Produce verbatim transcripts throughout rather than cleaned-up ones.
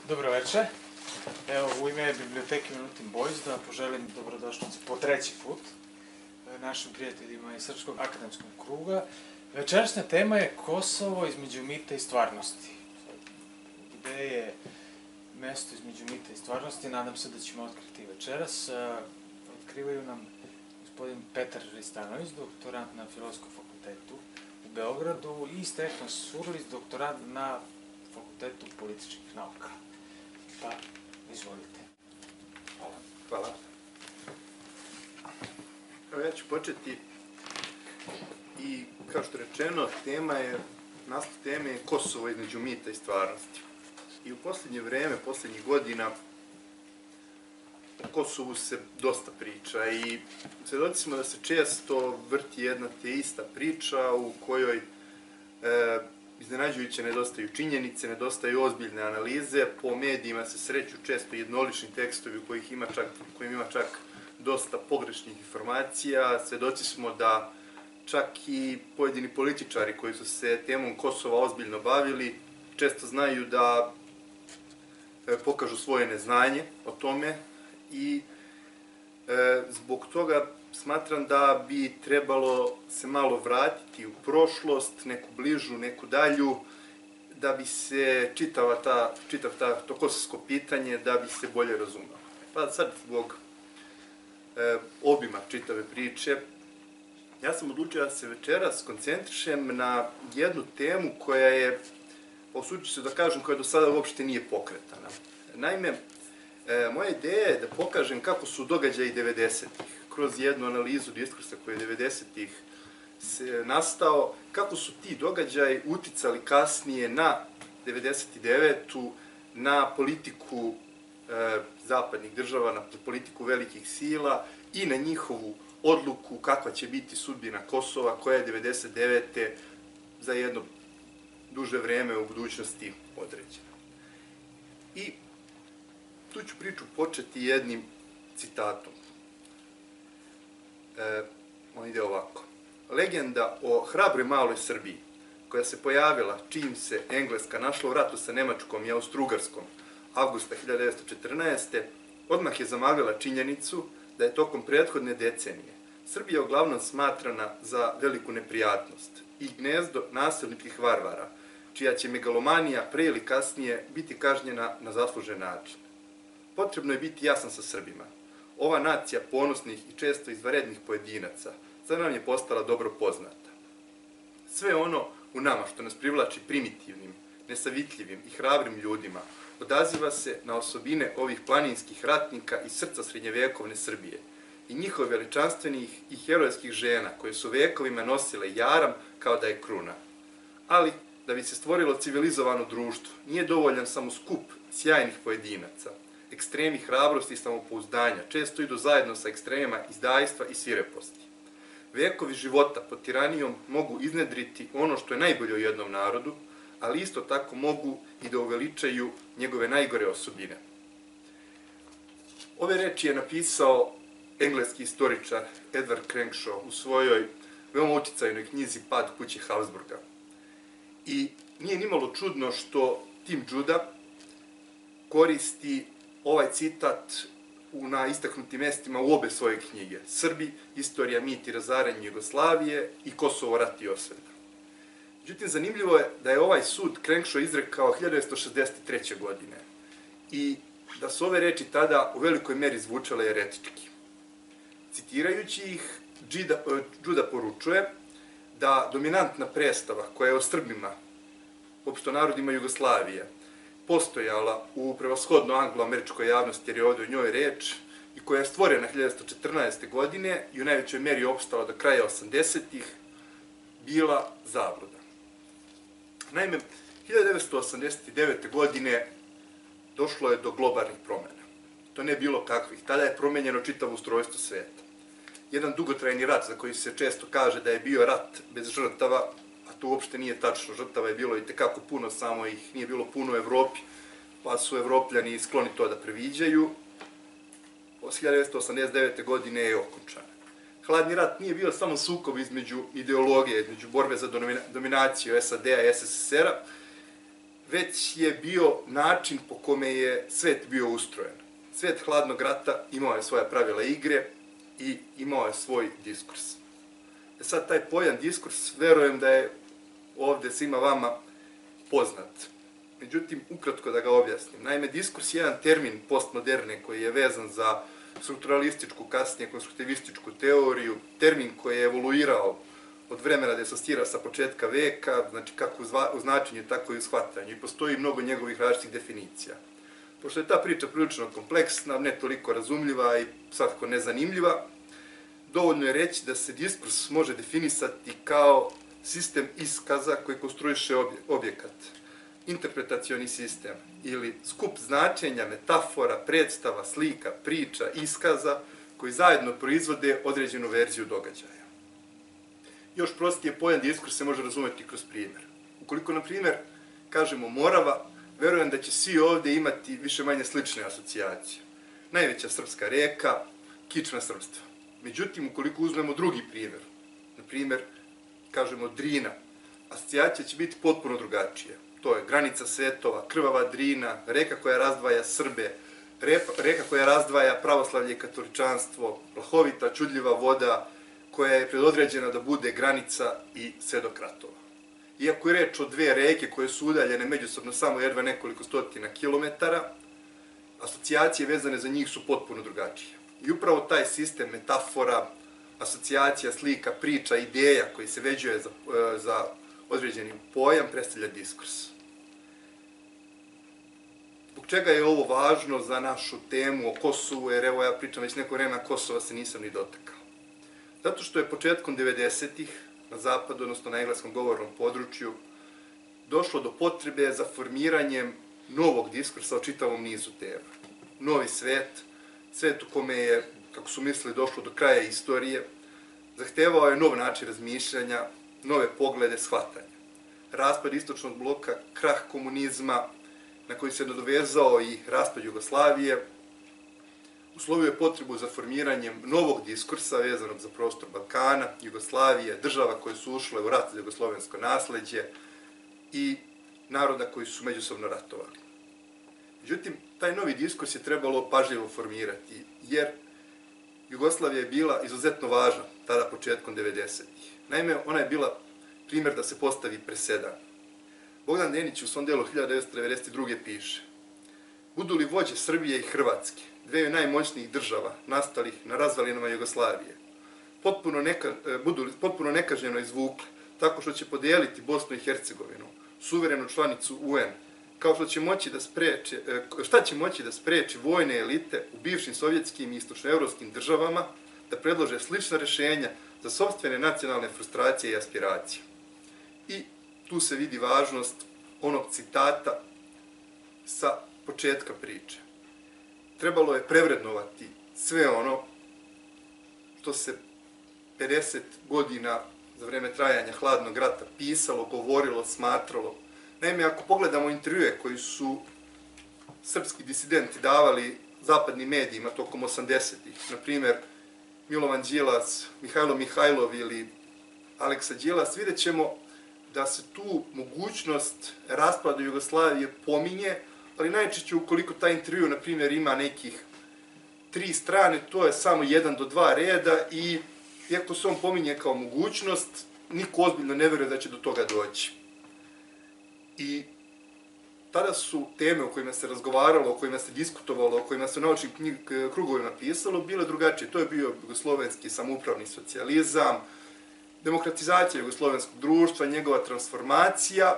Dobro večer. Evo, u ime Biblioteke Milutin Boys da poželim dobrodošlicu po treći put našim prijateljima iz Srpskog akademskog kruga. Večerašnja tema je Kosovo između mita i stvarnosti. Gde je mesto između mita i stvarnosti, nadam se da ćemo otkriti večeras. Otkrivaju nam gospodin Petar Ristanović, doktorant na Filozofskom fakultetu u Beogradu, i Stefan Surlić, doktorant na Fakultetu političkih nauka. Pa, izvolite. Hvala. Hvala. Evo, ja ću početi i, kao što je rečeno, tema je, naslov teme je Kosovo između mita i stvarnosti. I u posljednje vreme, posljednjih godina, o Kosovu se dosta priča i svedoci smo da se često vrti jedna te ista priča u kojoj e, iznenađujuće nedostaju činjenice, nedostaju ozbiljne analize, po medijima se sreću često jednolični tekstovi u kojih ima čak, kojim ima čak dosta pogrešnih informacija. Svedoci smo da čak i pojedini političari koji su se temom Kosova ozbiljno bavili često znaju da e, pokažu svoje neznanje o tome i e, zbog toga smatram da bi trebalo se malo vratiti u prošlost, neku bližu, neku dalju, da bi se čitava ta, čitav ta, to kosovsko pitanje, da bi se bolje razumelo. Pa sad, zbog e, obima čitave priče, ja sam odlučio da se večeras koncentrišem na jednu temu koja je, osuđujem se da kažem, koja do sada uopšte nije pokretana. Naime, e, moja ideja je da pokažem kako su događaji devedesetih, kroz jednu analizu diskursa koji je devedesetih se nastao, kako su ti događaji uticali kasnije na devedeset devetu na politiku e, zapadnih država, na politiku velikih sila i na njihovu odluku kakva će biti sudbina Kosova, koja je devedeset devete za jedno duže vreme u budućnosti određena. I tu ću priču početi jednim citatom. E, on ide ovako. Legenda o hrabroj maloj Srbiji, koja se pojavila čim se Engleska našla u ratu sa Nemačkom i Austro-Ugarskom avgusta hiljadu devetsto četrnaeste. odmah je zamaglila činjenicu da je tokom prethodne decenije Srbija uglavnom smatrana za veliku neprijatnost i gnezdo nasilničkih varvara, čija će megalomanija pre ili kasnije biti kažnjena na zaslužen način. Potrebno je biti jasan sa Srbima. Ova nacija ponosnih i često izvanrednih pojedinaca sad nam je postala dobro poznata. Sve ono u nama što nas privlači primitivnim, nesavitljivim i hrabrim ljudima odaziva se na osobine ovih planinskih ratnika iz srca srednjevekovne Srbije i njihov veličanstvenih i herojskih žena koje su vekovima nosile jaram kao da je kruna. Ali, da bi se stvorilo civilizovano društvo, nije dovoljan samo skup sjajnih pojedinaca. Ekstremi hrabrosti i samopouzdanja često idu zajedno sa ekstremima izdajstva i svireposti. Vekovi života pod tiranijom mogu iznedriti ono što je najbolje u jednom narodu, ali isto tako mogu i da uveličaju njegove najgore osobine. Ove reči je napisao engleski istoričar Edward Crenshaw u svojoj veoma uticajnoj knjizi Pad kuće Habsburga. I nije nimalo čudno što Tim Judah koristi ovaj citat na istaknutim mestima u obe svoje knjige. Srbi, istorija, mit i razaranje Jugoslavije i Kosovo, rat i osveta. Međutim, zanimljivo je da je ovaj sud Crenshaw izrekao hiljadu devetsto šezdeset treće. godine i da su ove reči tada u velikoj meri zvučale eretički. Citirajući ih, Judah poručuje da dominantna predstava koja je o Srbima, opšto narodima Jugoslavije, postojala u prevashodno anglo-američkoj javnosti, jer je ovdje o njoj reč, i koja je stvorena hiljadu devetsto četrnaeste. godine i u najvećoj meri opstala do kraja osamdesetih, bila zabluda. Naime, hiljadu devetsto osamdeset devete. godine došlo je do globalnih promjena. To ne bilo kakvih. Tada je promenjeno čitavo ustrojstvo sveta. Jedan dugotrajni rat za koji se često kaže da je bio rat bez žrtava, a to uopšte nije tačno, žrtava je bilo i tekako puno, samo ih nije bilo puno u Evropi, pa su Evropljani skloni to da previđaju. Od hiljadu devetsto osamdeset devete. godine je okončan. Hladni rat nije bio samo sukob između ideologije, između borbe za dominaciju S A D-a i S S S R-a, već je bio način po kome je svet bio ustrojen. Svet hladnog rata imao je svoja pravila igre i imao je svoj diskurs. E sad, taj pojam diskurs, verujem da je ovde svima vama poznat. Međutim, ukratko da ga objasnim. Naime, diskurs je jedan termin postmoderne koji je vezan za strukturalističku, kasnije konstruktivističku teoriju, termin koji je evoluirao od vremena da je sastira sa početka veka, znači kako u značenju, tako i u shvatanju. I postoji mnogo njegovih različitih definicija. Pošto je ta priča prilično kompleksna, ne toliko razumljiva i svakako nezanimljiva, dovoljno je reći da se diskurs može definisati kao sistem iskaza koji konstruiše objekat. Interpretacioni sistem ili skup značenja, metafora, predstava, slika, priča, iskaza koji zajedno proizvode određenu verziju događaja. Još prostije pojam diskurs se može razumeti kroz primjer. Ukoliko, na primjer, kažemo Morava, verujem da će svi ovde imati više manje slične asocijacije. Najveća srpska reka, kičma srpstva. Međutim, ukoliko uzmemo drugi primjer, na primjer, kažemo Drina, asocijacija će biti potpuno drugačija. To je granica svetova, krvava Drina, reka koja razdvaja Srbe, reka koja razdvaja pravoslavlje i katoličanstvo, plahovita, čudljiva voda koja je predodređena da bude granica i svedok ratova. Iako je reč o dve reke koje su udaljene međusobno samo jedva nekoliko stotina kilometara, asocijacije vezane za njih su potpuno drugačije. I upravo taj sistem metafora, asocijacija, slika, priča, ideja koji se veđuje za, za određeni pojam predstavlja diskurs. Zbog čega je ovo važno za našu temu o Kosovu, jer evo ja pričam već neko vreme, Kosova se nisam ni dotakao. Zato što je početkom devedesetih na zapadu, odnosno na engleskom govornom području, došlo do potrebe za formiranjem novog diskursa o čitavom nizu tema. Novi svet, svet u kome je, kako su mislili, došlo do kraja istorije, zahtevao je nov način razmišljanja, nove poglede, shvatanja. Raspad istočnog bloka, krah komunizma, na koji se nadovezao i raspad Jugoslavije, uslovio je potrebu za formiranjem novog diskursa vezanog za prostor Balkana, Jugoslavije, država koje su ušle u rat za jugoslovensko nasleđe i naroda koji su međusobno ratovali. Međutim, taj novi diskurs je trebalo pažljivo formirati, jer Jugoslavija je bila izuzetno važna tada početkom devedesetih. Naime, ona je bila primjer da se postavi presedan. Bogdan Denić u svom delu hiljadu devetsto devedeset druge piše: budu li vođe Srbije i Hrvatske, dveju najmoćnijih država nastalih na razvalinama Jugoslavije, potpuno, neka, budu potpuno nekažnjeno izvukli, tako što će podijeliti Bosnu i Hercegovinu, suverenu članicu U N, kao što će moći da spreče, šta će moći da spreči vojne elite u bivšim sovjetskim i istočnoevropskim državama da predlože slična rešenja za sopstvene nacionalne frustracije i aspiracije. I tu se vidi važnost onog citata sa početka priče. Trebalo je prevrednovati sve ono što se pedeset godina za vreme trajanja hladnog rata pisalo, govorilo, smatralo. Naime, ako pogledamo intervjue koji su srpski disidenti davali zapadnim medijima tokom osamdesetih, na primjer Milovan Đilas, Mihajlo Mihajlov ili Aleksa Đilas, vidjet ćemo da se tu mogućnost raspada Jugoslavije pominje, ali najčešće ukoliko taj intervju, na primjer, ima nekih tri strane, to je samo jedan do dva reda i iako se on pominje kao mogućnost, niko ozbiljno ne veruje da će do toga doći. I tada su teme o kojima se razgovaralo, o kojima se diskutovalo, o kojima se u naučnim krugovima pisalo, bile drugačije. To je bio jugoslovenski samoupravni socijalizam, demokratizacija jugoslovenskog društva, njegova transformacija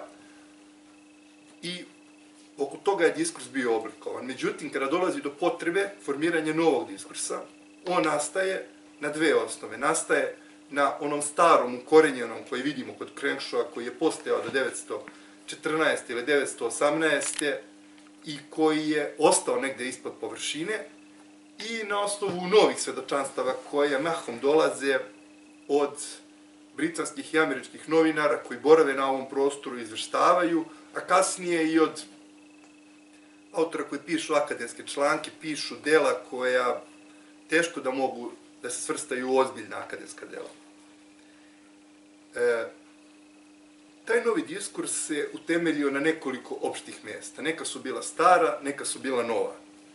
i oko toga je diskurs bio oblikovan. Međutim, kada dolazi do potrebe formiranja novog diskursa, on nastaje na dve osnove. Nastaje na onom starom, ukorenjenom koji vidimo kod Krenkšova, koji je postojao do devetsto četrnaeste ili devetsto osamnaeste i koji je ostao negde ispod površine i na osnovu novih svedočanstava koje mahom dolaze od britanskih i američkih novinara koji borave na ovom prostoru i izveštavaju, a kasnije i od autora koji pišu akademske članke, pišu dela koja teško da mogu da se svrstaju u ozbiljna akademska dela. E, taj novi diskurs se utemeljio na nekoliko opštih mjesta. Neka su bila stara, neka su bila nova.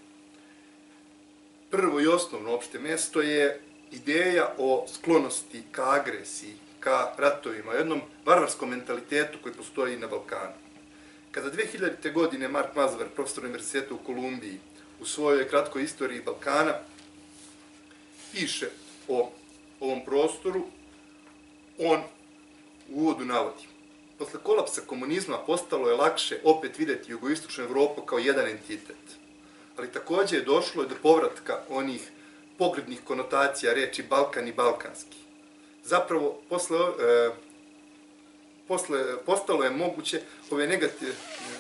Prvo i osnovno opšte mjesto je ideja o sklonosti ka agresiji, ka ratovima, jednom varvarskom mentalitetu koji postoji na Balkanu. Kada dve hiljadite. godine Mark Mazvar, profesor univerziteta u Kolumbiji, u svojoj kratkoj istoriji Balkana, piše o ovom prostoru, on u uvodu navodi: posle kolapsa komunizma postalo je lakše opet vidjeti jugoistočnu Evropu kao jedan entitet, ali također je došlo do povratka onih pogrdnih konotacija reči Balkan i balkanski. Zapravo, posle, e, posle, postalo je moguće ove negativne,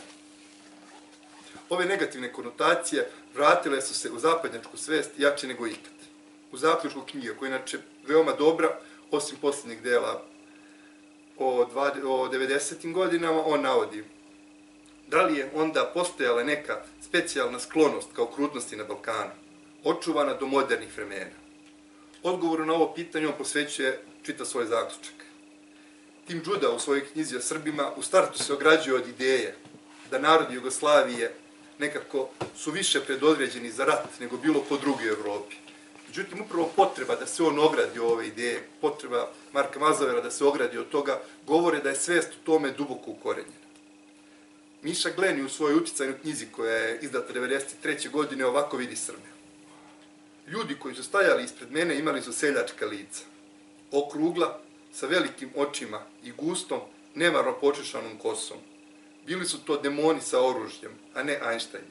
ove negativne konotacije vratile su se u zapadnjačku svest jače nego ikad. U zaključku knjige, koja je inače veoma dobra, osim posljednjeg dela o, o devedesetim godinama, on navodi: da li je onda postojala neka specijalna sklonost kao krutnosti na Balkanu, očuvana do modernih vremena? Odgovoru na ovo pitanje on posvećuje čita svoj zaključak. Tim Đuda u svojoj knjizi o Srbima u startu se ograđuje od ideje da narodi Jugoslavije nekako su više predodređeni za rat nego bilo ko drugi u Evropi. Međutim, upravo potreba da se on ogradi o ove ideje, potreba Marka Mazavera da se ogradi od toga, govore da je svest u tome duboko ukorenjena. Miša Gleni u svojoj uticajnoj knjizi koja je izdata devedeset treće. godine ovako vidi Srbe: ljudi koji su stajali ispred mene imali su seljačka lica, okrugla, sa velikim očima i gustom, nemarno počešanom kosom. Bili su to demoni sa oružjem, a ne Einsteini.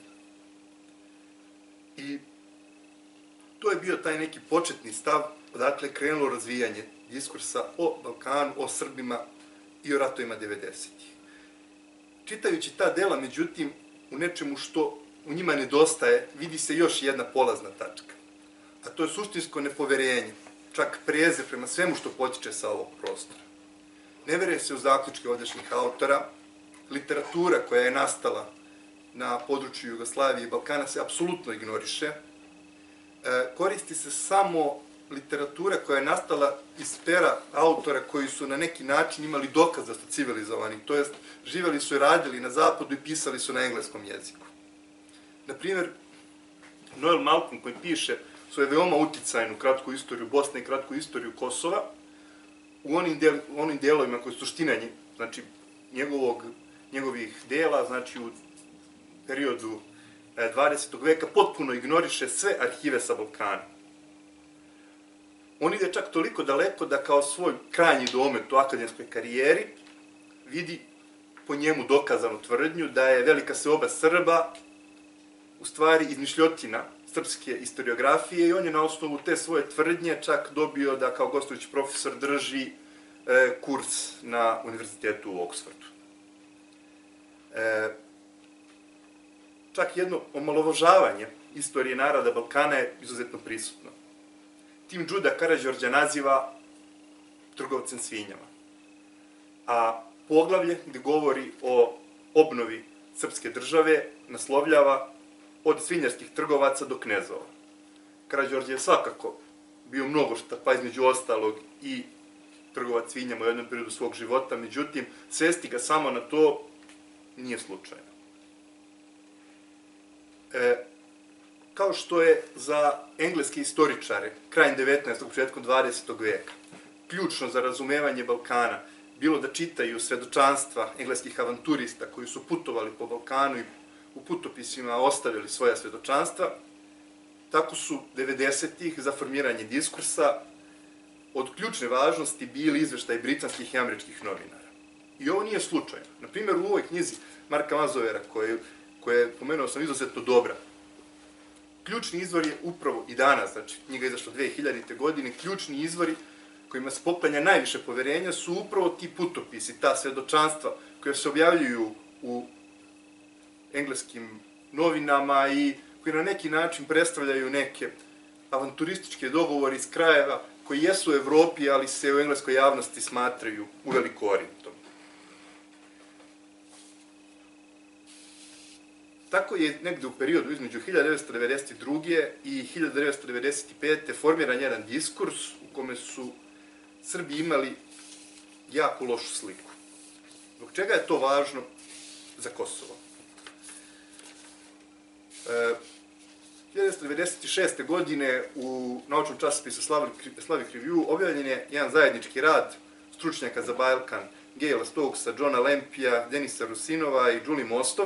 I to je bio taj neki početni stav odakle krenulo razvijanje diskursa o Balkanu, o Srbima i o ratovima devedesetih. Čitajući ta dela, međutim, u nečemu što u njima nedostaje, vidi se još jedna polazna tačka. A to je suštinsko nepoverenje, čak prezir prema svemu što potiče sa ovog prostora. Ne veruje se u zaključke ovdašnjih autora, literatura koja je nastala na području Jugoslavije i Balkana se apsolutno ignoriše, koristi se samo literatura koja je nastala iz pera autora koji su na neki način imali dokaz da su civilizovani, to jest živjeli su i radili na zapadu i pisali su na engleskom jeziku. Naprimjer, Noel Malcolm koji piše svoju veoma uticajnu kratku istoriju Bosne i kratku istoriju Kosova, u onim, del, onim delovima koji su suština znači, njegovog, njegovih dela, znači u periodu dvadesetog. veka, potpuno ignoriše sve arhive sa Balkana. On ide čak toliko daleko da kao svoj krajnji domet u akademskoj karijeri vidi po njemu dokazanu tvrdnju da je velika seoba Srba u stvari izmišljotina srpske historiografije i on je na osnovu te svoje tvrdnje čak dobio da kao gostujući profesor drži e, kurs na univerzitetu u Oxfordu. E, čak jedno omalovažavanje istorije naroda Balkana je izuzetno prisutno. Tim Đuda Karađorđa naziva trgovcem svinjama, a poglavlje gde govori o obnovi srpske države naslovljava od svinjarskih trgovaca do knezova. Karađorđe je svakako bio mnogo šta, pa između ostalog i trgovac svinjama u jednom periodu svog života, međutim, svesti ga samo na to nije slučajno. E, kao što je za engleske istoričare krajem devetnaestog. početkom dvadesetog. veka ključno za razumevanje Balkana bilo da čitaju svedočanstva engleskih avanturista koji su putovali po Balkanu i u putopisima ostavili svoja svedočanstva, tako su devedesetih. za formiranje diskursa od ključne važnosti bili izveštaji britanskih i američkih novinara. I ovo nije slučajno. Naprimjer, u ovoj knjizi Marka Mazovera, koja je, pomenuo sam, izuzetno dobra, ključni izvor je upravo i danas, znači knjiga je izašla dve hiljadite. godine, ključni izvori kojima se poklanja najviše poverenja su upravo ti putopisi, ta svedočanstva koja se objavljuju u engleskim novinama i koji na neki način predstavljaju neke avanturističke dogovore iz krajeva koji jesu u Evropi, ali se u engleskoj javnosti smatraju uveliko Orijentom. Tako je negde u periodu između hiljadu devetsto devedeset druge. i hiljadu devetsto devedeset pete. formiran jedan diskurs u kome su Srbi imali jako lošu sliku. Zbog čega je to važno za Kosovo? E, hiljadu devetsto devedeset šeste. godine u naučnom časopisu Slavic Review objavljen je jedan zajednički rad stručnjaka za Balkan, Gaila Stokesa, Johna Lempija, Denisa Rusinova i Julie Mostov,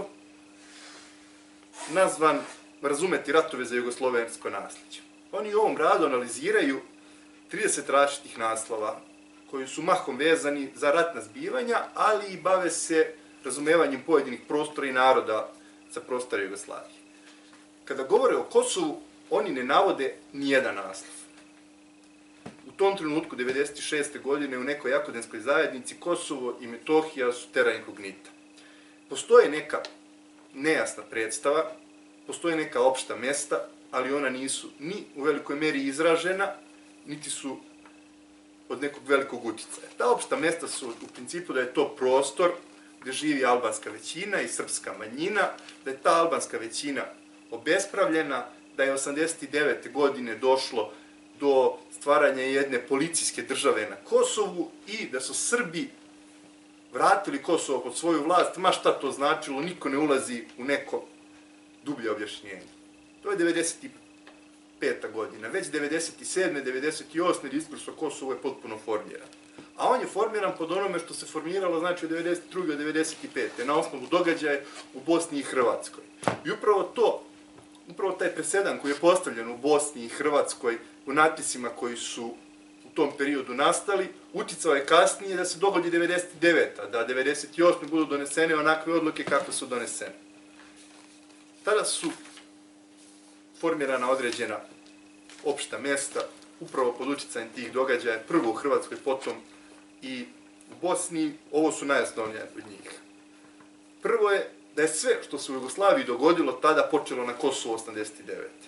nazvan Razumeti ratove za jugoslovensko nasljeđe. Oni u ovom radu analiziraju trideset različitih naslova koji su mahom vezani za ratna zbivanja, ali i bave se razumevanjem pojedinih prostora i naroda sa prostora Jugoslavije. Kada govore o Kosovu, oni ne navode nijedan naslov. U tom trenutku, devedeset šeste. godine, u nekoj akademskoj zajednici, Kosovo i Metohija su terra incognita. Postoje neka nejasna predstava, postoje neka opšta mesta, ali ona nisu ni u velikoj meri izražena, niti su od nekog velikog uticaja. Ta opšta mesta su u principu da je to prostor gde živi albanska većina i srpska manjina, da je ta albanska većina obespravljena, da je osamdeset devete. godine došlo do stvaranja jedne policijske države na Kosovu i da su Srbi vratili Kosovo pod svoju vlast, ma šta to značilo, niko ne ulazi u neko dublje objašnjenje. To je devedeset peta. godina. Već devedeset sedme. devedeset osme. diskurs o Kosovu je potpuno formiran. A on je formiran pod onome što se formiralo, znači, od devedeset druge. do devedeset pete. na osnovu događaja u Bosni i Hrvatskoj. I upravo to, upravo taj presedan koji je postavljen u Bosni i Hrvatskoj u natpisima koji su u tom periodu nastali, uticao je kasnije da se dogodi devedeset deveta. da devedeset osme. budu donesene onakve odluke kako su donesene. Tada su formirana određena opšta mesta, upravo pod uticajem tih događaja, prvo u Hrvatskoj, potom i u Bosni. Ovo su najosnovnije od njih. Prvo je da je sve što se u Jugoslaviji dogodilo tada počelo na Kosovu osamdeset devete.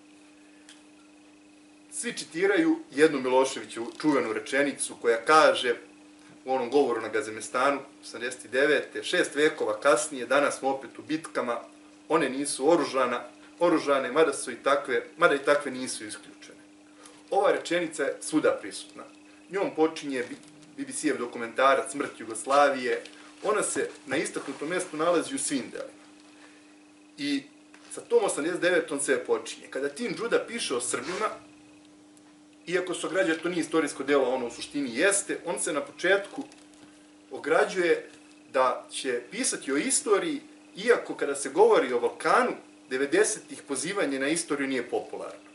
Svi citiraju jednu Miloševiću čuvenu rečenicu koja kaže u onom govoru na Gazemestanu osamdeset devete. Šest vekova kasnije, danas smo opet u bitkama, one nisu oružana, oružane, mada su i takve, mada i takve nisu isključene. Ova rečenica je svuda prisutna. Njom počinje B B C-ev dokumentarac Smrt Jugoslavije. Ona se na istaknutom mjestu nalazi u svim delima. I sa tom osamdeset devetom sve počinje. Kada Tin Đuda piše o Srbima, iako se ograđuje, to nije istorijsko delo, ono u suštini jeste, on se na početku ograđuje da će pisati o istoriji, iako kada se govori o Balkanu, devedesetih pozivanje na istoriju nije popularno.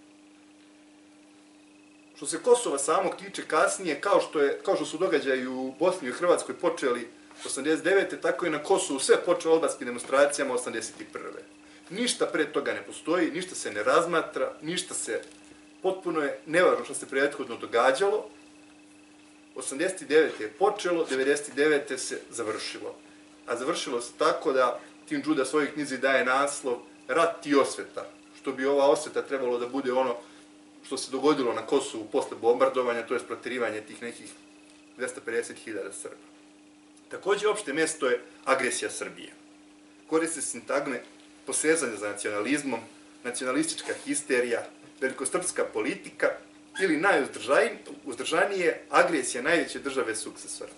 Što se Kosova samog tiče kasnije, kao što, je, kao što su događaji u Bosni i Hrvatskoj počeli osamdeset devete. tako je na Kosovu sve počelo albanskim demonstracijama osamdeset prve. Ništa pre toga ne postoji, ništa se ne razmatra, ništa se, potpuno je nevažno što se prethodno događalo. osamdeset devete. je počelo, devedeset devete. se završilo. A završilo se tako da Tin Đuda svojoj knjizi daje naslov Rat i osveta, što bi ova osveta trebalo da bude ono što se dogodilo na Kosovu posle bombardovanja, to je proterivanje tih nekih dvesta pedeset hiljada Srba. Takođe, opšte mjesto je agresija Srbije. Koriste se sintagme posezanje za nacionalizmom, nacionalistička histerija, velikosrpska politika ili najuzdržanije agresija najveće države sukcesora.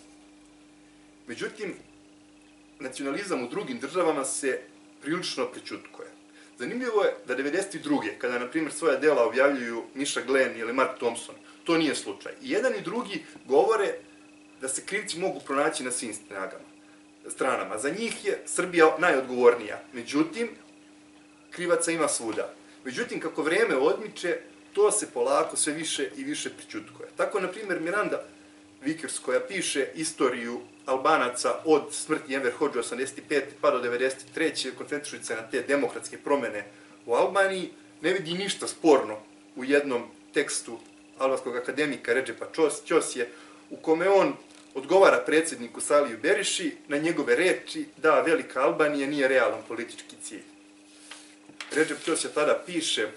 Međutim, nacionalizam u drugim državama se prilično prećutkuje. Zanimljivo je da devedeset druge. kada, na primjer, svoja dela objavljuju Miša Glen ili Mark Thompson, to nije slučaj. I jedan i drugi govore da se krivci mogu pronaći na svim stranama. Za njih je Srbija najodgovornija. Međutim, krivaca ima svuda. Međutim, kako vreme odmiče, to se polako sve više i više prećutkuje. Tako, na primjer, Miranda Vickers, koja piše istoriju Albanaca od smrti Enver Hodže osamdeset pete. pa do devedeset treće. koncentrišući se na te demokratske promene u Albaniji, ne vidi ništa sporno u jednom tekstu albanskog akademika Redžepa Ćosije, u kome on odgovara predsjedniku Saliju Beriši na njegove reči da Velika Albanija nije realan politički cilj. Redžep Ćosija tada piše: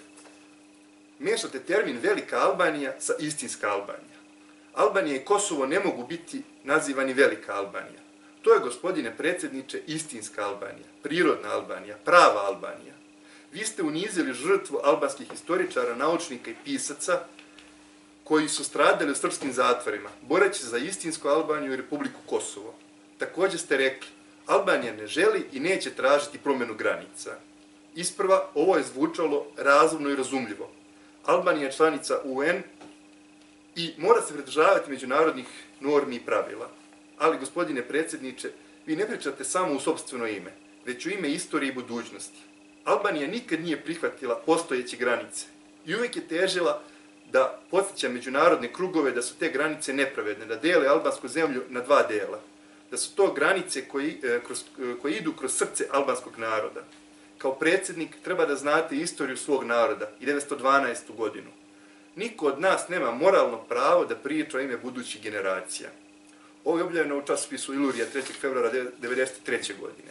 mešate termin Velika Albanija sa istinska Albanija. Albanija i Kosovo ne mogu biti nazivani Velika Albanija. To je, gospodine predsjedniče, istinska Albanija, prirodna Albanija, prava Albanija. Vi ste unizili žrtvu albanskih historičara, naučnika i pisaca koji su stradali u srpskim zatvorima, boreći za istinsku Albaniju i Republiku Kosovo. također ste rekli, Albanija ne želi i neće tražiti promjenu granica. Isprva, ovo je zvučalo razumno i razumljivo. Albanija je članica U N i mora se pridržavati međunarodnih normi i pravila. Ali, gospodine predsjedniče, vi ne pričate samo u sopstveno ime, već u ime istorije i budućnosti. Albanija nikad nije prihvatila postojeće granice i uvijek je težila da podsjeća međunarodne krugove da su te granice nepravedne, da dele albansku zemlju na dva dela, da su to granice koji, kroz, koji idu kroz srce albanskog naroda. Kao predsjednik treba da znate istoriju svog naroda i devetsto dvanaestu godinu. Niko od nas nema moralno pravo da priča o ime budućih generacija. Ovo je objavljeno u časopisu Ilurija trećeg februara devedeset treće godine.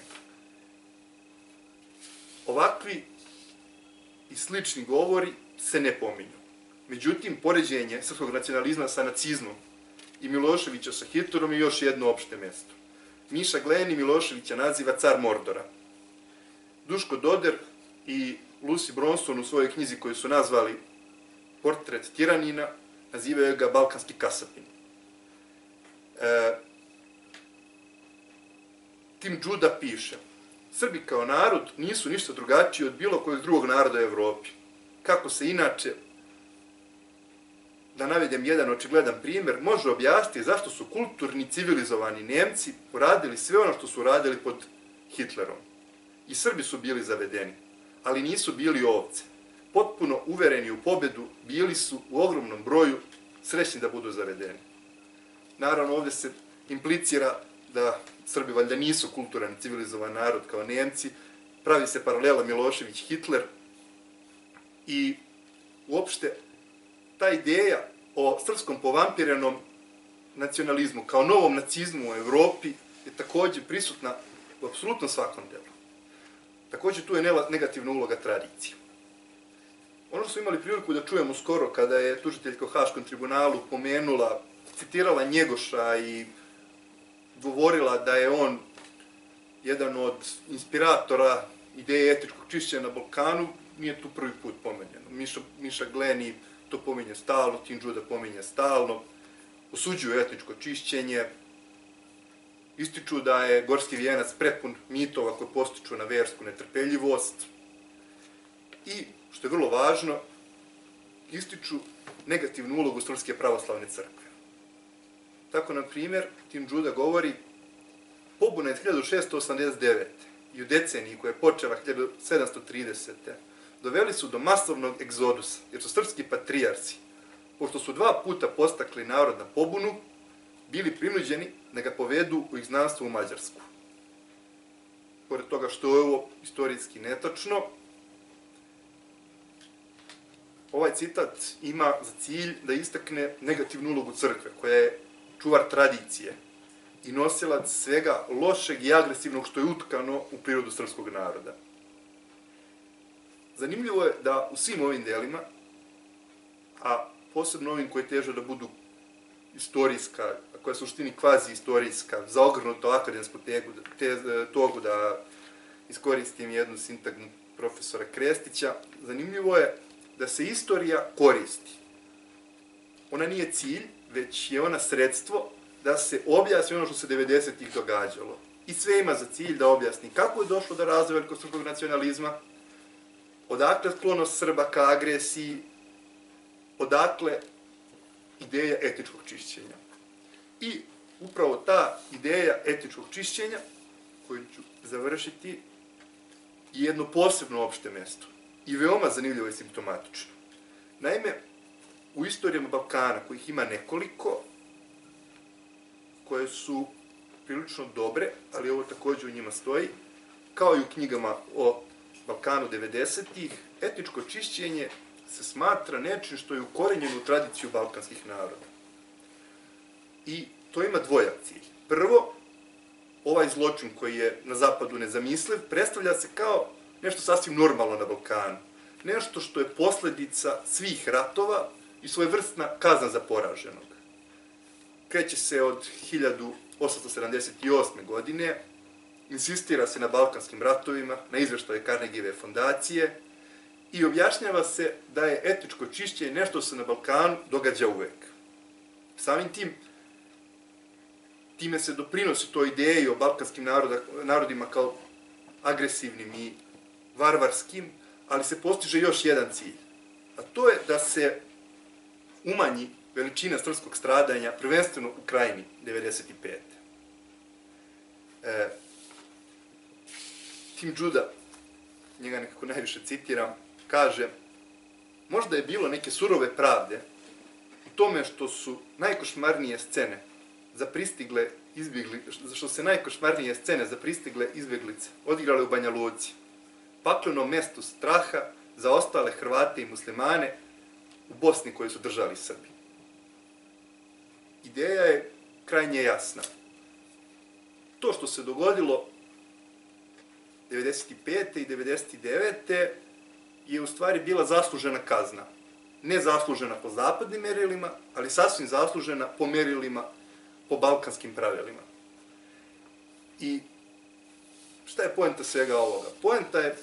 Ovakvi i slični govori se ne pominju. Međutim, poređenje srpskog nacionalizma sa nacizmom i Miloševića sa Hitlerom je još jedno opšte mjesto. Miša Gleni Miloševića naziva car Mordora. Duško Doder i Lucy Bronson u svojoj knjizi koju su nazvali Portret tiranina nazivaju ga balkanski kasapin. E, Tim Đuda piše: Srbi kao narod nisu ništa drugačiji od bilo kojeg drugog naroda u Evropi. Kako se inače, da navedem jedan očigledan primjer, može objasniti zašto su kulturni, civilizovani Nemci uradili sve ono što su uradili pod Hitlerom. I Srbi su bili zavedeni, ali nisu bili ovce. Potpuno uvereni u pobedu, bili su u ogromnom broju srećni da budu zavedeni. Naravno, ovdje se implicira da Srbi valjda nisu kulturan i civilizovan narod kao Nemci, pravi se paralela Milošević-Hitler i uopšte ta ideja o srpskom povampirenom nacionalizmu kao novom nacizmu u Evropi je također prisutna u apsolutno svakom delu. Također tu je negativna uloga tradicije. Ono što smo imali priliku da čujemo skoro kada je tužiteljka u Haškom tribunalu pomenula, citirala Njegoša i govorila da je on jedan od inspiratora ideje etičkog čišćenja na Balkanu, nije tu prvi put pomenjeno. Miša, Miša Gleni to pominje stalno, Tim Đuda pominje stalno, osuđuju etničko čišćenje, ističu da je Gorski vijenac prepun mitova koje postiču na versku netrpeljivost i, što je vrlo važno, ističu negativnu ulogu Srpske pravoslavne crkve. Tako, na primjer, Tim Đuda govori: pobuna iz hiljadu šeststo osamdeset devete i u deceniji koja je počela hiljadu sedamsto tridesete doveli su do masovnog egzodusa, jer su srpski patrijarsi, pošto su dva puta postakli narod na pobunu, bili prinuđeni da ga povedu u izgnanstvo u Mađarsku. Pored toga što je ovo istorijski netačno, ovaj citat ima za cilj da istakne negativnu ulogu crkve, koja je čuvar tradicije i nosilac svega lošeg i agresivnog što je utkano u prirodu srpskog naroda. Zanimljivo je da u svim ovim delima, a posebno ovim koji teže da budu istorijska, koja je suštini kvazi-istorijska, zaogrnuto akademsku tegu, te, togu da iskoristim jednu sintagmu profesora Krestića, zanimljivo je da se istorija koristi. Ona nije cilj, već je ona sredstvo da se objasni ono što se devedesetih događalo. I sve ima za cilj da objasni kako je došlo do razvoja velikosrpskog nacionalizma, odakle sklonost Srba ka agresiji, odakle ideja etičkog čišćenja. I upravo ta ideja etičkog čišćenja, koju ću završiti, je jedno posebno opšte mesto i veoma zanimljivo i simptomatično. Naime, u istorijama Balkana, kojih ima nekoliko, koje su prilično dobre, ali ovo također u njima stoji, kao i u knjigama o Balkanu devedesetih, etničko čišćenje se smatra nečim što je ukorenjeno u tradiciju balkanskih naroda. I to ima dvojak cilj. Prvo, ovaj zločin koji je na zapadu nezamisliv, predstavlja se kao nešto sasvim normalno na Balkanu. Nešto što je posljedica svih ratova i svojevrsna kazna za poraženog. Kreće se od hiljadu osamsto sedamdeset osme. godine, insistira se na balkanskim ratovima, na izveštaje Carnegieve fondacije i objašnjava se da je etničko čišćenje nešto se na Balkanu događa uvek. Samim tim, time se doprinosi toj ideji o balkanskim narodima kao agresivnim i varvarskim, ali se postiže još jedan cilj. A to je da se umanji veličina srpskog stradanja, prvenstveno u Krajini devedeset pete. E, Tim Đuda, njega nekako najviše citiram, kaže: možda je bilo neke surove pravde u tome što su najkošmarnije scene za pristigle izbjegli, što se najkošmarnije scene za pristigle izbjeglice odigrale u Banja Luci, pakleno mesto straha za ostale Hrvate i muslimane u Bosni koji su držali Srbi. Ideja je krajnje jasna. To što se dogodilo devedeset pete i devedeset devete je u stvari bila zaslužena kazna. Ne zaslužena po zapadnim merilima, ali sasvim zaslužena po merilima, po balkanskim pravilima. I šta je poenta svega ovoga? Poenta je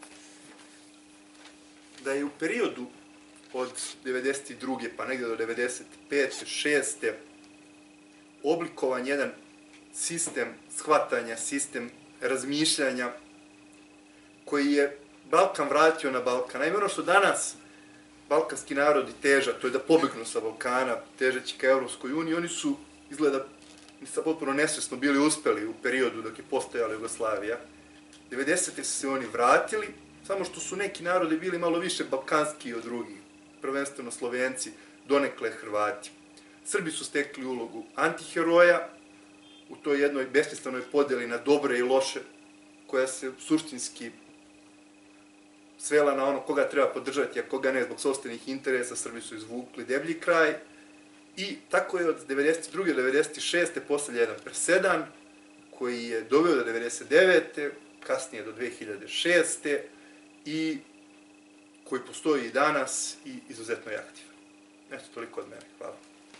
da je u periodu od devedeset druge pa negdje do devedeset pete šeste oblikovan jedan sistem shvatanja, sistem razmišljanja koji je Balkan vratio na Balkan. Naime, ono što danas balkanski narodi teža, to je da pobegnu sa Balkana, težeći ka Evropskoj uniji, oni su, izgleda, potpuno nesvesno bili uspeli u periodu dok je postojala Jugoslavija. devedesete su se oni vratili, samo što su neki narodi bili malo više balkanski od drugih, prvenstveno Slovenci, donekle Hrvati. Srbi su stekli ulogu antiheroja u toj jednoj besmislenoj podeli na dobre i loše, koja se suštinski svela na ono koga treba podržati, a koga ne, zbog sopstvenih interesa. Srbi su izvukli deblji kraj i tako je od devedeset druge do devedeset šeste postavlja jedan presedan koji je doveo do devedeset devete, kasnije do dve hiljade šeste i koji postoji i danas i izuzetno je aktivan. Eto, toliko od mene. Hvala.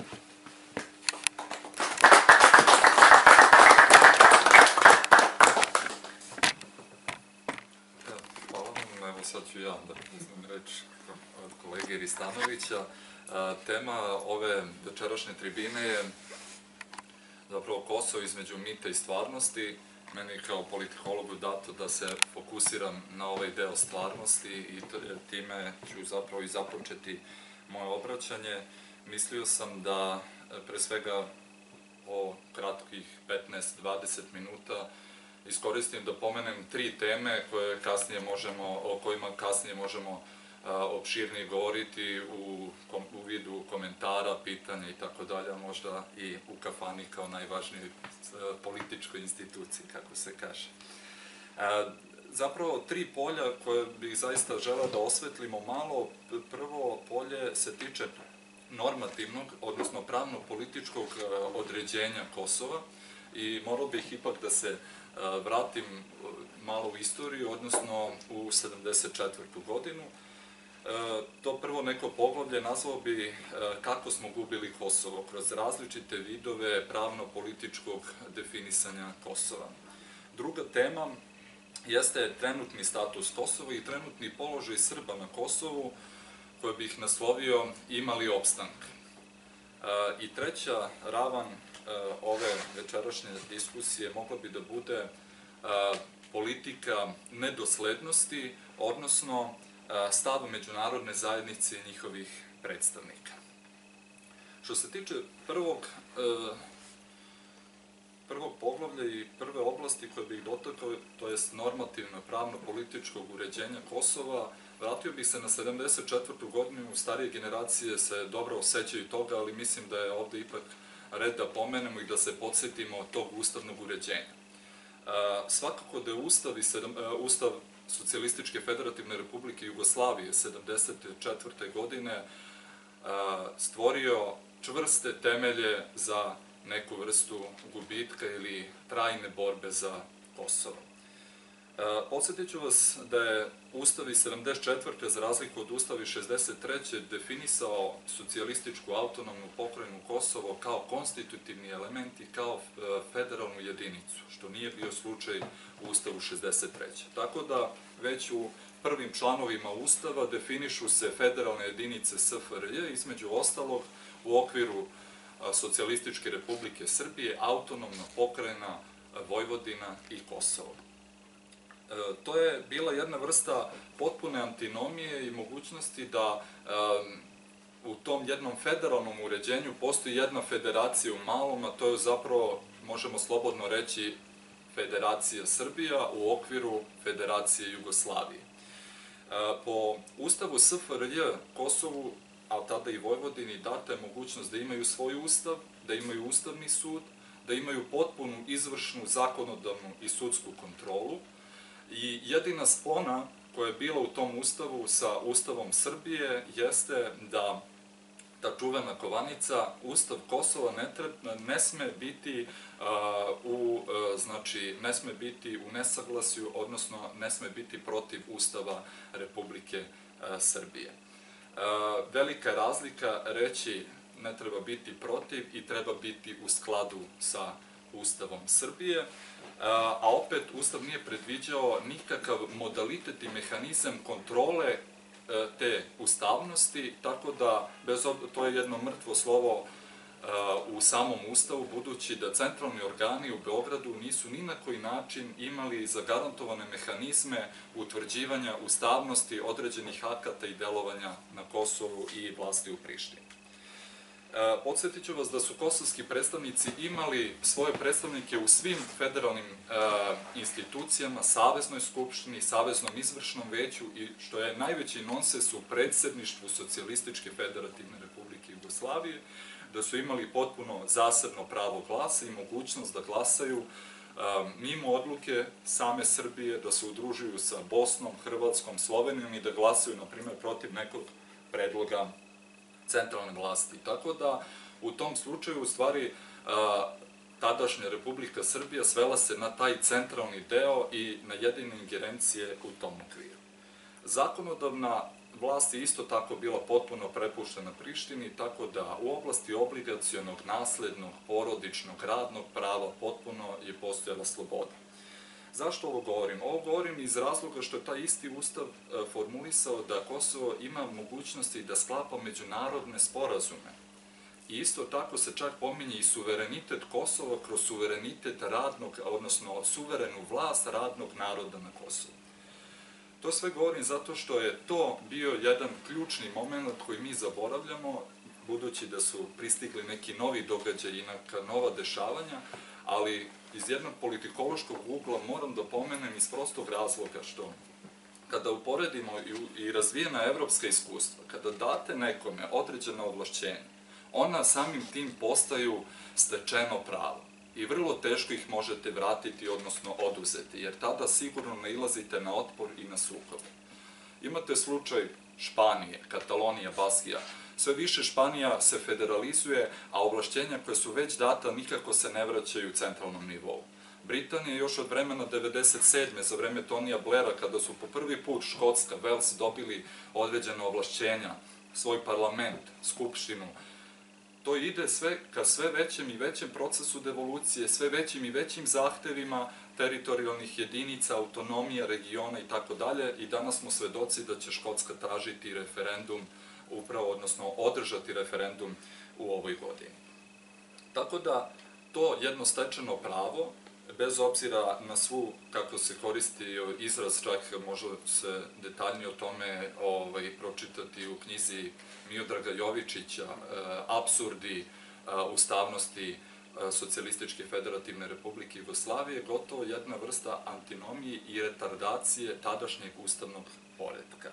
Sad ću ja da uzmem reč od kolege Ristanovića. Tema ove večerašnje tribine je zapravo Kosovo između mita i stvarnosti. Meni kao politikologu dato da se fokusiram na ovaj deo stvarnosti i time ću zapravo i započeti moje obraćanje. Mislio sam da pre svega o kratkih petnaest do dvadeset minuta iskoristim da pomenem tri teme koje kasnije možemo, o kojima kasnije možemo opširnije govoriti u, u vidu komentara, pitanja i tako dalje, možda i u kafani kao najvažnijoj političkoj instituciji, kako se kaže. Zapravo, tri polja koje bih zaista želeo da osvetlimo malo. Prvo polje se tiče normativnog, odnosno pravno-političkog određenja Kosova i morao bih ipak da se vratim malo u istoriju, odnosno u sedamdeset četvrtu godinu. To prvo neko poglavlje nazvao bi kako smo gubili Kosovo kroz različite vidove pravno-političkog definisanja Kosova. Druga tema jeste trenutni status Kosova i trenutni položaj Srba na Kosovu, koje bih naslovio imali opstank. I treća ravan ove večerašnje diskusije mogla bi da bude politika nedoslednosti, odnosno stav međunarodne zajednice i njihovih predstavnika. Što se tiče prvog, prvog poglavlja i prve oblasti koje bih dotakao, to je normativno pravno-političkog uređenja Kosova, vratio bih se na sedamdeset četvrtu godinu, starije generacije se dobro osjećaju toga, ali mislim da je ovde ipak red da pomenemo i da se podsjetimo tog ustavnog uređenja. Svakako da je Ustav, Ustav Socijalističke federativne republike Jugoslavije sedamdeset četvrte godine stvorio čvrste temelje za neku vrstu gubitka ili trajne borbe za Kosovo. Podsjetit ću vas da je Ustav iz sedamdeset četvrte za razliku od Ustava iz šezdeset treće definisao socijalističku autonomnu pokrajinu Kosovo kao konstitutivni element i kao federalnu jedinicu, što nije bio slučaj u Ustavu šezdeset treće. Tako da već u prvim članovima Ustava definišu se federalne jedinice S F R J, između ostalog u okviru Socijalističke Republike Srbije, autonomna pokrajina Vojvodina i Kosovo. To je bila jedna vrsta potpune antinomije i mogućnosti da u tom jednom federalnom uređenju postoji jedna federacija u malom, a to je zapravo, možemo slobodno reći, Federacija Srbija u okviru Federacije Jugoslavije. Po Ustavu S F R J Kosovu, a tada i Vojvodini, data je mogućnost da imaju svoj ustav, da imaju ustavni sud, da imaju potpunu izvršnu, zakonodavnu i sudsku kontrolu. I jedina spona koja je bila u tom ustavu sa Ustavom Srbije jeste da ta čuvena kovanica, Ustav Kosova ne, treba, ne sme biti u, znači, ne sme biti u nesaglasju, odnosno ne sme biti protiv Ustava Republike Srbije. Velika je razlika reći ne treba biti protiv i treba biti u skladu sa Ustavom Srbije, a opet Ustav nije predviđao nikakav modalitet i mehanizam kontrole te ustavnosti, tako da bez ob... to je jedno mrtvo slovo u samom Ustavu, budući da centralni organi u Beogradu nisu ni na koji način imali zagarantovane mehanizme utvrđivanja ustavnosti određenih akata i delovanja na Kosovu i vlasti u Prištini. Podsjetit ću vas da su kosovski predstavnici imali svoje predstavnike u svim federalnim institucijama, Saveznoj skupštini, Saveznom izvršnom veću i, što je najveći nonsens, u predsedništvu Socijalističke federativne Republike Jugoslavije, da su imali potpuno zasebno pravo glasa i mogućnost da glasaju mimo odluke same Srbije, da se udružuju sa Bosnom, Hrvatskom, Slovenijom i da glasaju, na primjer, protiv nekog predloga centralne vlasti. Tako da, u tom slučaju, u stvari, tadašnja Republika Srbija svela se na taj centralni deo i na jedine ingerencije u tom okviru. Zakonodavna vlast je isto tako bila potpuno prepuštena Prištini, tako da u oblasti obligacionog, naslednog, porodičnog, radnog prava potpuno je postojala sloboda. Zašto ovo govorim? Ovo govorim iz razloga što je taj isti ustav formulisao da Kosovo ima mogućnosti da sklapa međunarodne sporazume. I isto tako se čak pominje i suverenitet Kosova kroz suverenitet radnog, odnosno suverenu vlast radnog naroda na Kosovu. To sve govorim zato što je to bio jedan ključni moment koji mi zaboravljamo, budući da su pristigli neki novi događaj i neka nova dešavanja, ali iz jednog politikološkog ugla moram da pomenem iz prostog razloga što kada uporedimo i razvijena evropska iskustva, kada date nekome određena ovlašćenja, ona samim tim postaju stečeno pravo i vrlo teško ih možete vratiti, odnosno oduzeti, jer tada sigurno nailazite na otpor i na sukobe. Imate slučaj Španije, Katalonija, Baskija. Sve više Španija se federalizuje, a ovlašćenja koje su već data nikako se ne vraćaju u centralnom nivou. Britanija još od vremena devedeset sedme za vreme Tonija Blaira, kada su po prvi put Škotska, Wales dobili određene ovlašćenja, svoj parlament, skupštinu, to ide sve ka sve većem i većem procesu devolucije, sve većim i većim zahtevima teritorijalnih jedinica, autonomija, regiona i tako dalje, i danas smo svedoci da će Škotska tražiti referendum, upravo, odnosno održati referendum u ovoj godini. Tako da, to jedno stečeno pravo, bez obzira na svu, kako se koristi izraz, čak može se detaljnije o tome pročitati u knjizi Miodraga Jovičića, Apsurdi ustavnosti Socijalističke federativne Republike Jugoslavije, gotovo jedna vrsta antinomije i retardacije tadašnjeg ustavnog poretka.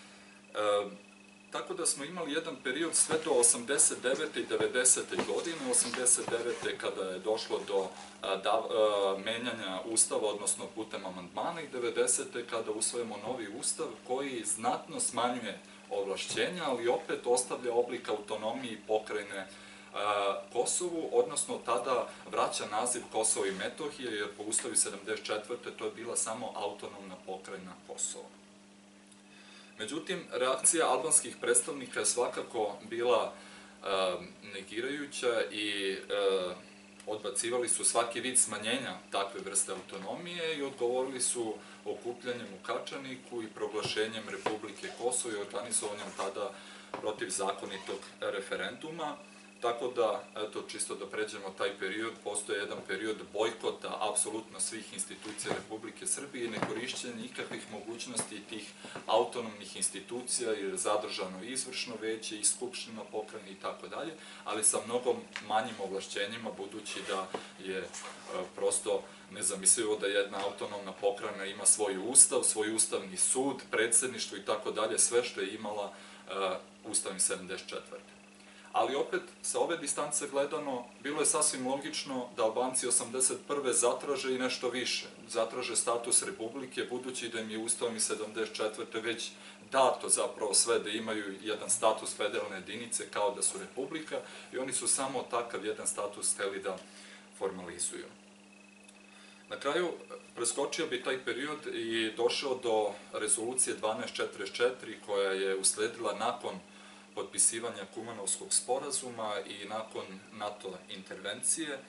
Tako da smo imali jedan period sve do osamdeset devete i devedesete godine, osamdeset devete kada je došlo do menjanja ustava, odnosno putem amandmana, i devedesete kada usvojimo novi ustav koji znatno smanjuje ovlašćenja, ali opet ostavlja oblik autonomije i pokrajine Kosovu, odnosno tada vraća naziv Kosovo i Metohije, jer po ustavu sedamdeset četvrte to je bila samo autonomna pokrajina Kosova. Međutim, reakcija albanskih predstavnika je svakako bila negirajuća i odbacivali su svaki vid smanjenja takve vrste autonomije i odgovorili su okupljanjem u Kačaniku i proglašenjem Republike Kosovo i organizovanjem tada protivzakonitog referenduma, Tako da, eto, čisto da pređemo taj period, postoje jedan period bojkota apsolutno svih institucija Republike Srbije i nekorišćenja nikakvih mogućnosti tih autonomnih institucija, jer je zadržano izvršno veće i skupština pokrajine i tako dalje, ali sa mnogo manjim ovlašćenjima, budući da je e, prosto nezamislivo da jedna autonomna pokrajina ima svoj ustav, svoj ustavni sud, predsjedništvo i tako dalje, sve što je imala e, Ustavom sedamdeset četvrte Ali opet, sa ove distance gledano, bilo je sasvim logično da Albanci osamdeset prve zatraže i nešto više. Zatraže status republike, budući da im je Ustavom sedamdeset četvrte već dato zapravo sve da imaju jedan status federalne jedinice kao da su republika i oni su samo takav jedan status hteli da formalizuju. Na kraju, preskočio bi taj period i došao do rezolucije dvanaest četrdeset četiri koja je usledila nakon potpisivanja Kumanovskog sporazuma i nakon NATO intervencije,